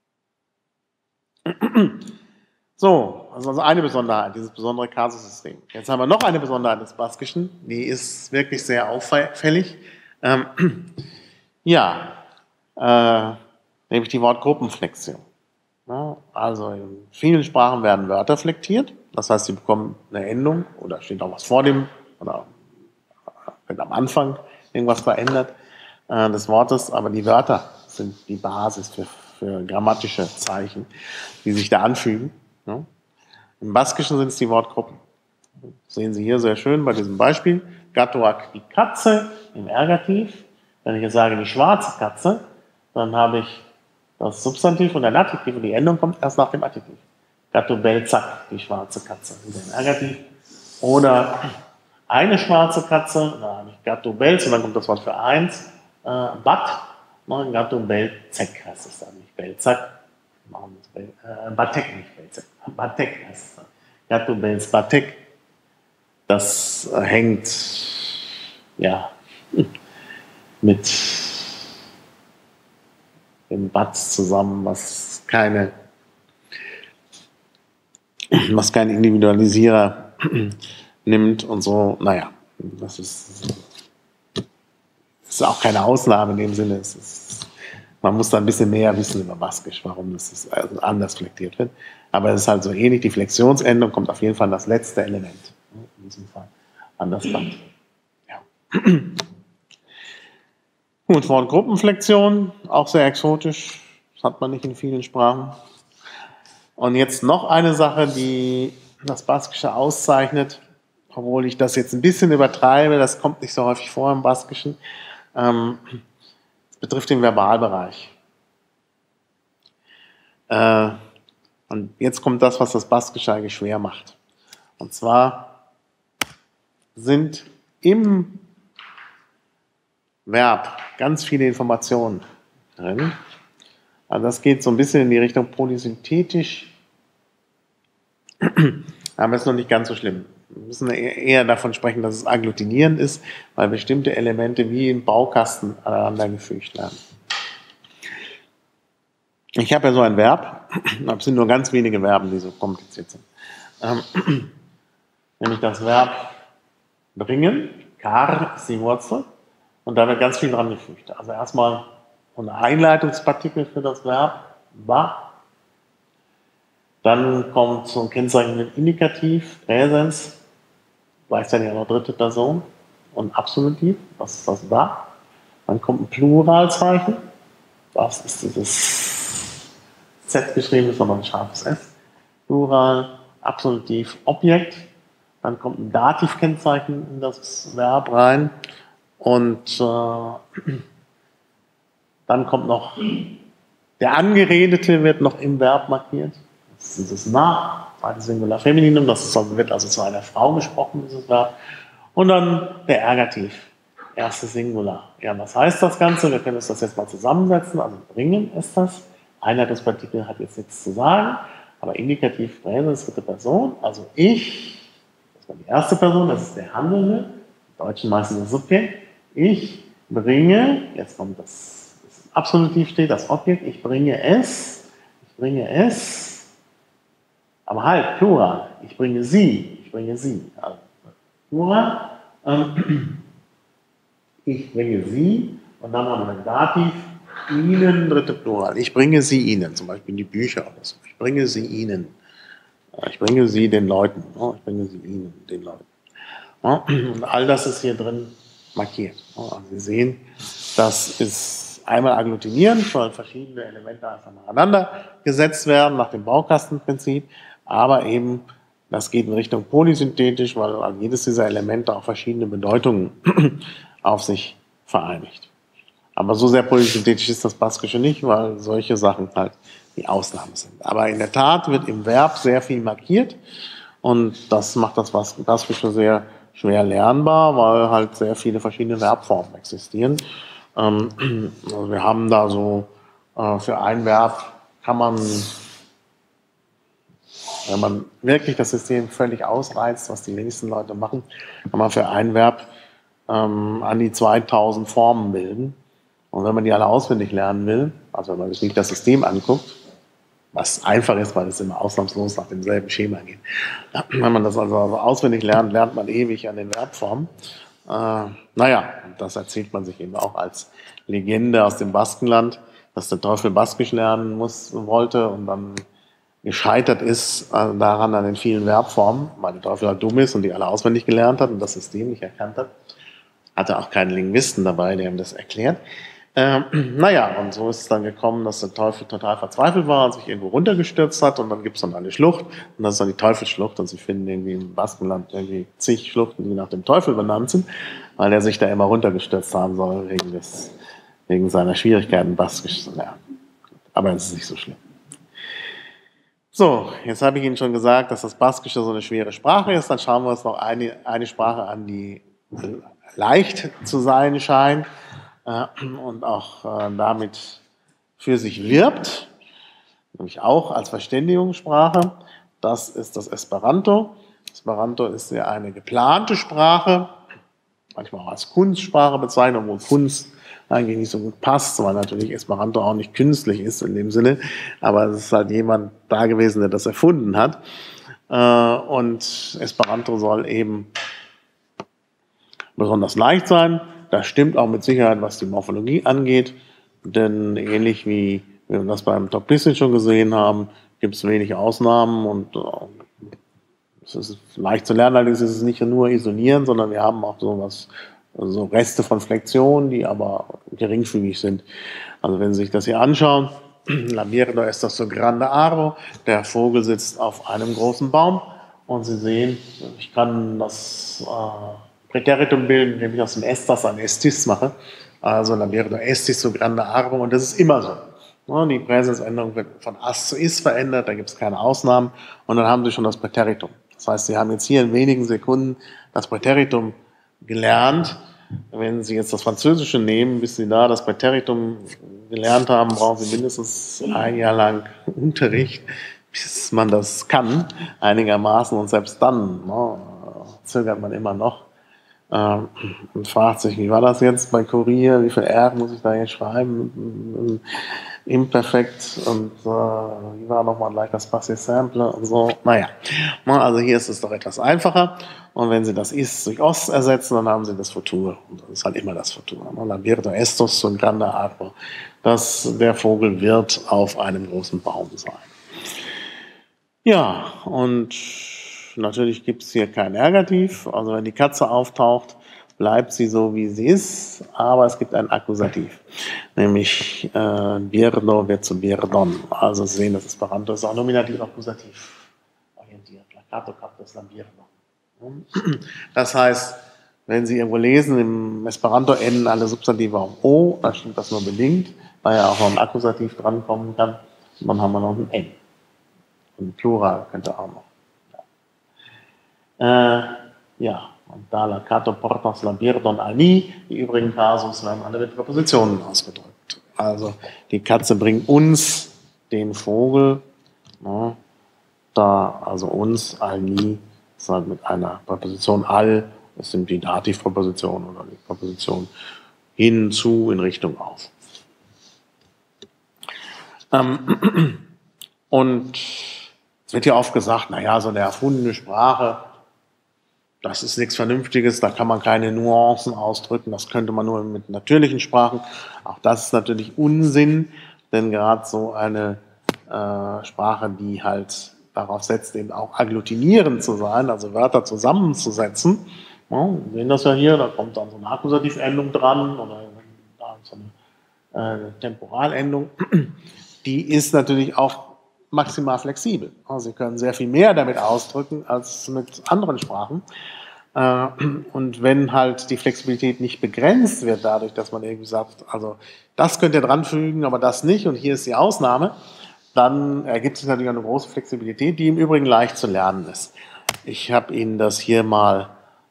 So, also eine Besonderheit, dieses besondere Kasusystem. Jetzt haben wir noch eine Besonderheit des Baskischen, die ist wirklich sehr auffällig. Nämlich die Wortgruppenflexion. Ja, also in vielen Sprachen werden Wörter flektiert, das heißt, sie bekommen eine Endung oder steht auch was vor dem oder wird am Anfang irgendwas verändert des Wortes, aber die Wörter sind die Basis für grammatische Zeichen, die sich da anfügen. Ja. Im Baskischen sind es die Wortgruppen. Das sehen Sie hier sehr schön bei diesem Beispiel. Gatoak, die Katze im Ergativ. Wenn ich jetzt sage, die schwarze Katze, dann habe ich das Substantiv und ein Adjektiv und die Endung kommt erst nach dem Adjektiv. Gatto Belzak, die schwarze Katze, wieder im Ergativ. Oder eine schwarze Katze, da habe ich Gatto Belz und dann kommt das Wort für eins. Bat, Gatto Belzek heißt es dann, nicht Belzak. Batek, nicht Belzek. Batek heißt es dann. Gatto Belz Batek. Das hängt, ja, mit dem Batz zusammen, was kein Individualisierer nimmt und so. Naja, das ist auch keine Ausnahme in dem Sinne. Man muss da ein bisschen mehr wissen über Baskisch, warum das anders flektiert wird. Aber es ist halt so ähnlich. Die Flexionsendung kommt auf jeden Fall an das letzte Element. In diesem Fall an das Band. Ja. Gut, Wortgruppenflexion, auch sehr exotisch. Das hat man nicht in vielen Sprachen. Und jetzt noch eine Sache, die das Baskische auszeichnet, obwohl ich das jetzt ein bisschen übertreibe, das kommt nicht so häufig vor im Baskischen. Das betrifft den Verbalbereich. Und jetzt kommt das, was das Baskische eigentlich schwer macht. Und zwar sind im Verb ganz viele Informationen drin. Also das geht so ein bisschen in die Richtung polysynthetisch, aber ist noch nicht ganz so schlimm. Wir müssen eher davon sprechen, dass es agglutinierend ist, weil bestimmte Elemente wie im Baukasten aneinander gefügt werden. Ich habe ja so ein Verb, aber es sind nur ganz wenige Verben, die so kompliziert sind. Nämlich das Verb bringen, kar ist die Wurzel, und da wird ganz viel dran gefügt. Also erstmal eine Einleitungspartikel für das Verb, ba. Dann kommt so ein Kennzeichen mit Indikativ, Präsens, gleichzeitig auch noch dritte Person und Absolutiv, das ist das ba. Dann kommt ein Pluralzeichen, das ist dieses Z geschrieben, ist aber ein scharfes S. Plural, Absolutiv, Objekt. Dann kommt ein Dativkennzeichen in das Verb rein. Und dann kommt noch der Angeredete, wird noch im Verb markiert. Das ist das Na, zweites Singular Femininum, wird also zu einer Frau gesprochen, dieses Verb. Und dann der Ergativ, erstes Singular. Ja, was heißt das Ganze? Wir können uns das jetzt mal zusammensetzen. Also bringen ist das. Einleitungspartikel hat jetzt nichts zu sagen, aber Indikativ, Präsens, dritte Person, also ich, das war die erste Person, das ist der Handelnde, im Deutschen meistens das Subjekt. Ich bringe, jetzt kommt das Absolutiv steht, das Objekt, ich bringe es, aber halt, Plural, ich bringe sie, also Plural, ich bringe sie, und dann haben wir ein Dativ, ihnen, dritte Plural, ich bringe sie ihnen, zum Beispiel die Bücher oder so, ich bringe sie ihnen, ich bringe sie den Leuten, ich bringe sie ihnen, den Leuten. Und all das ist hier drin markiert. Also Sie sehen, das ist einmal agglutinierend, weil verschiedene Elemente einfach nacheinander gesetzt werden, nach dem Baukastenprinzip, aber eben, das geht in Richtung polysynthetisch, weil jedes dieser Elemente auch verschiedene Bedeutungen auf sich vereinigt. Aber so sehr polysynthetisch ist das Baskische nicht, weil solche Sachen halt die Ausnahme sind. Aber in der Tat wird im Verb sehr viel markiert und das macht das Baskische sehr schwer lernbar, weil halt sehr viele verschiedene Verbformen existieren. Also wir haben da so für ein Verb kann man, wenn man wirklich das System völlig ausreizt, was die wenigsten Leute machen, kann man für ein Verb an die 2000 Formen bilden. Und wenn man die alle auswendig lernen will, also wenn man sich nicht das System anguckt, was einfach ist, weil es immer ausnahmslos nach demselben Schema geht. Wenn man das also auswendig lernt, lernt man ewig an den Verbformen. Naja, das erzählt man sich eben auch als Legende aus dem Baskenland, dass der Teufel Baskisch lernen wollte und dann gescheitert ist daran an den vielen Verbformen, weil der Teufel halt dumm ist und die alle auswendig gelernt hat und das System nicht erkannt hat. Hatte auch keinen Linguisten dabei, der ihm das erklärt. Naja, und so ist es dann gekommen, dass der Teufel total verzweifelt war und sich irgendwo runtergestürzt hat und dann gibt es dann eine Schlucht und das ist dann die Teufelsschlucht und sie finden irgendwie im Baskenland irgendwie zig Schluchten, die nach dem Teufel benannt sind, weil der sich da immer runtergestürzt haben soll wegen seiner Schwierigkeiten, Baskisch zu lernen. Aber es ist nicht so schlimm. So, jetzt habe ich Ihnen schon gesagt, dass das Baskische so eine schwere Sprache ist. Dann schauen wir uns noch eine Sprache an, die leicht zu sein scheint und auch damit für sich wirbt, nämlich auch als Verständigungssprache. Das ist das Esperanto. Esperanto ist ja eine geplante Sprache, manchmal auch als Kunstsprache bezeichnet, obwohl Kunst eigentlich nicht so gut passt, weil natürlich Esperanto auch nicht künstlich ist in dem Sinne, aber es ist halt jemand da gewesen, der das erfunden hat. Und Esperanto soll eben besonders leicht sein. Das stimmt auch mit Sicherheit, was die Morphologie angeht, denn ähnlich wie wir das beim Toplistic schon gesehen haben, gibt es wenig Ausnahmen und es ist leicht zu lernen, allerdings ist es nicht nur isolieren, sondern wir haben auch sowas, so Reste von Flexion, die aber geringfügig sind. Also wenn Sie sich das hier anschauen, Labierdo est das so grande aro, der Vogel sitzt auf einem großen Baum und Sie sehen, ich kann das Präteritum bilden, indem ich aus dem Estas ein Estis mache. Also Labierdo estis so grande aro und das ist immer so. Die Präsensänderung wird von As zu Is verändert, da gibt es keine Ausnahmen und dann haben Sie schon das Präteritum. Das heißt, Sie haben jetzt hier in wenigen Sekunden das Präteritum gelernt. Wenn Sie jetzt das Französische nehmen, bis Sie da das Präteritum gelernt haben, brauchen Sie mindestens ein Jahr lang Unterricht, bis man das kann, einigermaßen. Und selbst dann zögert man immer noch und fragt sich, wie war das jetzt bei Kurier, wie viel R muss ich da jetzt schreiben? Imperfekt und wie war nochmal gleich das Passé Simple und so. Naja, also hier ist es doch etwas einfacher. Und wenn Sie das Is durch Os ersetzen, dann haben Sie das Futur. Und das ist halt immer das Futur. Labierdo estos so grande aro. Der Vogel wird auf einem großen Baum sein. Ja, und natürlich gibt es hier kein Ergativ. Also wenn die Katze auftaucht, bleibt sie so, wie sie ist, aber es gibt ein Akkusativ, nämlich Birdo wird zu Birdon. Also Sie sehen, das Esperanto ist auch nominativ-akkusativ orientiert. Lakato captas la Birdo. Das heißt, wenn Sie irgendwo lesen, im Esperanto enden alle Substantive auf O, dann stimmt das nur bedingt, weil ja auch noch ein Akkusativ drankommen kann. Und dann haben wir noch ein N. Und Plural könnte auch noch. Ja, und da Lakato portas la Birdon ani, die übrigen Kasus werden alle mit Präpositionen ausgedrückt. Also die Katze bringt uns den Vogel, also uns, ani, ist halt mit einer Präposition all, das sind die Dativpräposition oder die Präposition hin, zu, in Richtung auf. Und es wird ja oft gesagt, naja, so eine erfundene Sprache, das ist nichts Vernünftiges, da kann man keine Nuancen ausdrücken, das könnte man nur mit natürlichen Sprachen. Auch das ist natürlich Unsinn, denn gerade so eine Sprache, die halt darauf setzt, eben auch agglutinierend zu sein, also Wörter zusammenzusetzen. Ja, wir sehen das ja hier, da kommt dann so eine Akkusativendung dran oder so eine Temporalendung. Die ist natürlich auch maximal flexibel. Also Sie können sehr viel mehr damit ausdrücken als mit anderen Sprachen. Und wenn halt die Flexibilität nicht begrenzt wird dadurch, dass man irgendwie sagt, also das könnt ihr dran fügen, aber das nicht und hier ist die Ausnahme, dann ergibt sich natürlich eine große Flexibilität, die im Übrigen leicht zu lernen ist. Ich habe Ihnen das hier mal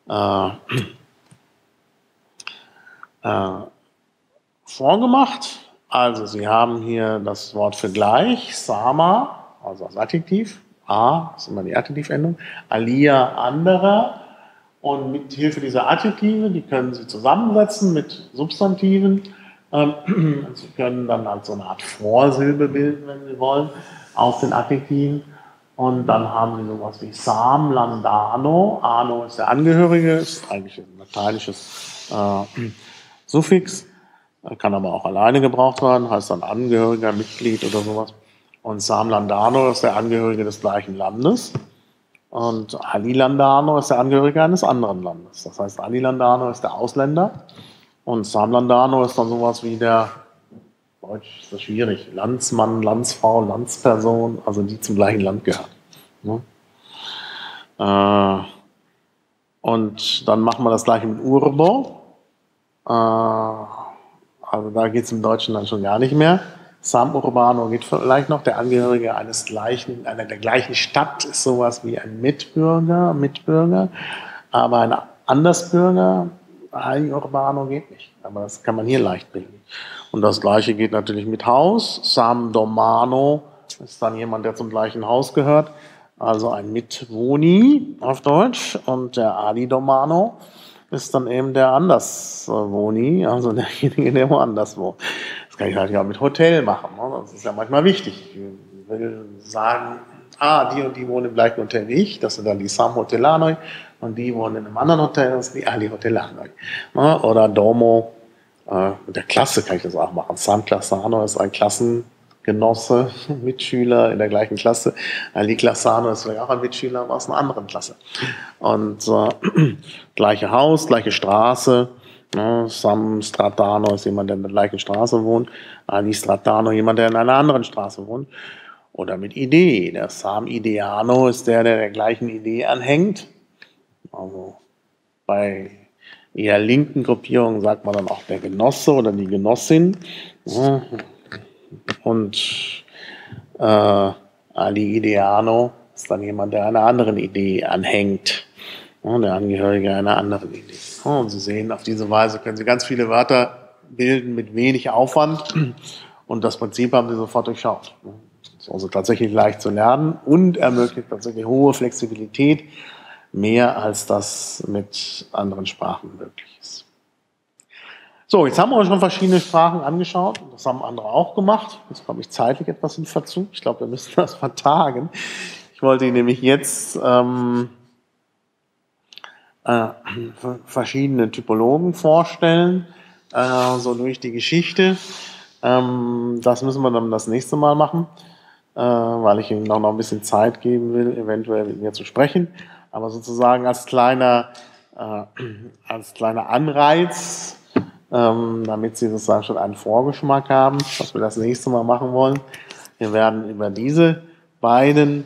vorgemacht. Also Sie haben hier das Wort für gleich, sama, also als Adjektiv, a ist immer die Adjektivendung, alia anderer. Und mit Hilfe dieser Adjektive, die können Sie zusammensetzen mit Substantiven. Sie können dann halt so eine Art Vorsilbe bilden, wenn Sie wollen, aus den Adjektiven. Und dann haben Sie sowas wie Sam, Landano. Ano ist der Angehörige, ist eigentlich ein lateinisches Suffix, kann aber auch alleine gebraucht werden, heißt dann Angehöriger, Mitglied oder sowas. Und Sam Landano ist der Angehörige des gleichen Landes. Und Ali Landano ist der Angehörige eines anderen Landes. Das heißt, Ali Landano ist der Ausländer und Sam Landano ist dann sowas wie der, Deutsch ist das schwierig, Landsmann, Landsfrau, Landsperson, also die zum gleichen Land gehören. Und dann machen wir das gleiche mit Urbo. Also da geht es im Deutschen dann schon gar nicht mehr. Sam Urbano geht vielleicht noch, der Angehörige einer der gleichen Stadt ist sowas wie ein Mitbürger, aber ein Andersbürger, Ali Urbano geht nicht. Aber das kann man hier leicht bilden. Und das Gleiche geht natürlich mit Haus. Sam Domano ist dann jemand, der zum gleichen Haus gehört, also ein Mitwohni auf Deutsch. Und der Ali Domano ist dann eben der Anderswohni, also derjenige, der woanders wohnt. Das kann ich halt ja mit Hotel machen. Ne? Das ist ja manchmal wichtig. Ich will sagen, die und die wohnen im gleichen Hotel wie ich, das sind dann die Sam Hotelanoi, und die wohnen in einem anderen Hotel, das sind die Ali Hotelanoi. Ne? Oder Domo, mit der Klasse kann ich das auch machen. Sam Classano ist ein Klassengenosse, Mitschüler in der gleichen Klasse. Ali Classano ist vielleicht auch ein Mitschüler, aber aus einer anderen Klasse. Und gleiche Haus, gleiche Straße. Ne? Sam Stratano ist jemand, der in der gleichen Straße wohnt. Ali Stratano, jemand, der in einer anderen Straße wohnt. Oder mit Idee. Der Sam Ideano ist der gleichen Idee anhängt. Also bei eher linken Gruppierungen sagt man dann auch der Genosse oder die Genossin. Und Ali Ideano ist dann jemand, der einer anderen Idee anhängt. Der Angehörige einer anderen Idee. Und Sie sehen, auf diese Weise können Sie ganz viele Wörter bilden mit wenig Aufwand. Und das Prinzip haben Sie sofort durchschaut. Das ist also tatsächlich leicht zu lernen und ermöglicht tatsächlich hohe Flexibilität, mehr als das mit anderen Sprachen möglich ist. So, jetzt haben wir uns schon verschiedene Sprachen angeschaut. Das haben andere auch gemacht. Jetzt komme ich zeitlich etwas in Verzug. Ich glaube, wir müssen das vertagen. Ich wollte Ihnen nämlich jetzt verschiedene Typologen vorstellen, so durch die Geschichte. Das müssen wir dann das nächste Mal machen, weil ich Ihnen noch ein bisschen Zeit geben will, eventuell mit mir zu sprechen. Aber sozusagen als kleiner Anreiz, damit Sie sozusagen schon einen Vorgeschmack haben, was wir das nächste Mal machen wollen. Wir werden über diese beiden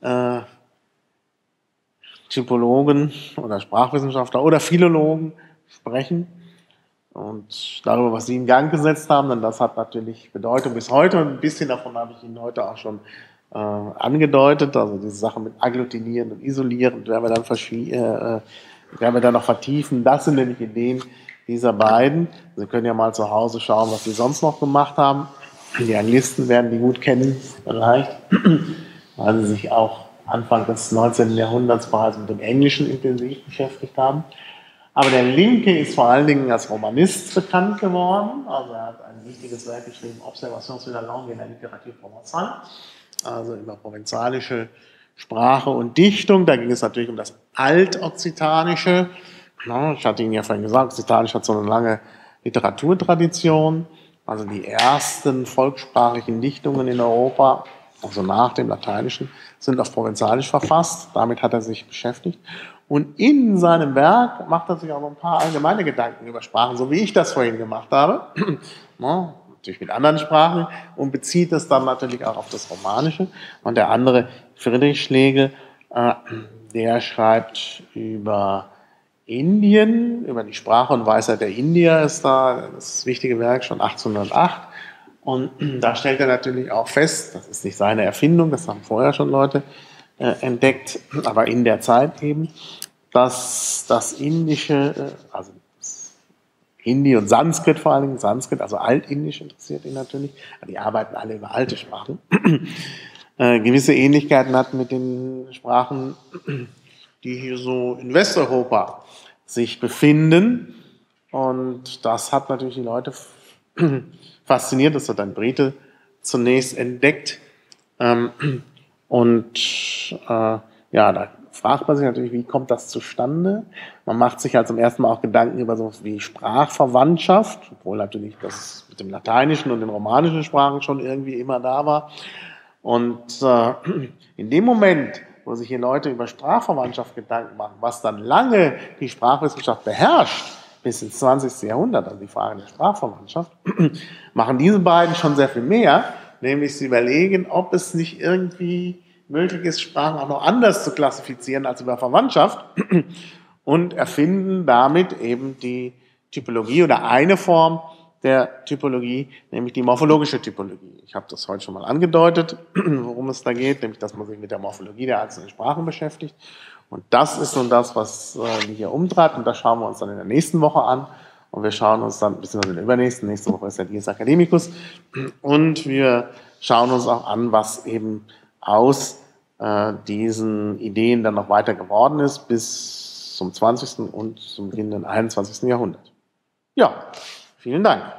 Typologen oder Sprachwissenschaftler oder Philologen sprechen und darüber, was sie in Gang gesetzt haben, denn das hat natürlich Bedeutung bis heute und ein bisschen davon habe ich Ihnen heute auch schon angedeutet, also diese Sachen mit Agglutinieren und Isolieren, werden wir dann noch vertiefen. Das sind nämlich Ideen dieser beiden. Sie können ja mal zu Hause schauen, was sie sonst noch gemacht haben. Die Anglisten werden die gut kennen, vielleicht, weil sie sich auch Anfang des 19. Jahrhunderts bereits mit dem Englischen intensiv beschäftigt haben. Aber der Linke ist vor allen Dingen als Romanist bekannt geworden. Also er hat ein wichtiges Werk geschrieben, Observations sur la langue et la littérature provençale, also über provenzalische Sprache und Dichtung. Da ging es natürlich um das Altokzitanische. Ich hatte Ihnen ja vorhin gesagt, Okzitanisch hat so eine lange Literaturtradition. Also die ersten volkssprachlichen Dichtungen in Europa, also nach dem Lateinischen, sind auf Provenzalisch verfasst. Damit hat er sich beschäftigt. Und in seinem Werk macht er sich auch noch ein paar allgemeine Gedanken über Sprachen, so wie ich das vorhin gemacht habe. Natürlich mit anderen Sprachen und bezieht es dann natürlich auch auf das Romanische. Und der andere, Friedrich Schlegel, der schreibt über Indien, über die Sprache und Weisheit der Indier ist da das wichtige Werk schon 1808. Und da stellt er natürlich auch fest, das ist nicht seine Erfindung, das haben vorher schon Leute entdeckt, aber in der Zeit eben, dass das Indische, also Hindi und Sanskrit vor allem, Sanskrit, also Altindisch interessiert ihn natürlich, die arbeiten alle über alte Sprachen, gewisse Ähnlichkeiten hat mit den Sprachen, die hier so in Westeuropa sich befinden. Und das hat natürlich die Leute fasziniert. Das hat ein Brite zunächst entdeckt. Ja, da fragt man sich natürlich, wie kommt das zustande? Man macht sich halt zum ersten Mal auch Gedanken über so wie Sprachverwandtschaft, obwohl natürlich das mit dem Lateinischen und den romanischen Sprachen schon irgendwie immer da war. Und in dem Moment, wo sich hier Leute über Sprachverwandtschaft Gedanken machen, was dann lange die Sprachwissenschaft beherrscht, bis ins 20. Jahrhundert, also die Frage der Sprachverwandtschaft, machen diese beiden schon sehr viel mehr, nämlich sie überlegen, ob es nicht irgendwie möglich ist, Sprachen auch noch anders zu klassifizieren als über Verwandtschaft und erfinden damit eben die Typologie oder eine Form der Typologie, nämlich die morphologische Typologie. Ich habe das heute schon mal angedeutet, worum es da geht, nämlich dass man sich mit der Morphologie der einzelnen Sprachen beschäftigt. Und das ist nun das, was die hier umtreibt. Und das schauen wir uns dann in der nächsten Woche an. Und wir schauen uns dann, beziehungsweise in der übernächsten, nächste Woche ist der Dies Academicus. Und wir schauen uns auch an, was eben aus diesen Ideen dann noch weiter geworden ist, bis zum 20. und zum beginnenden 21. Jahrhundert. Ja, vielen Dank.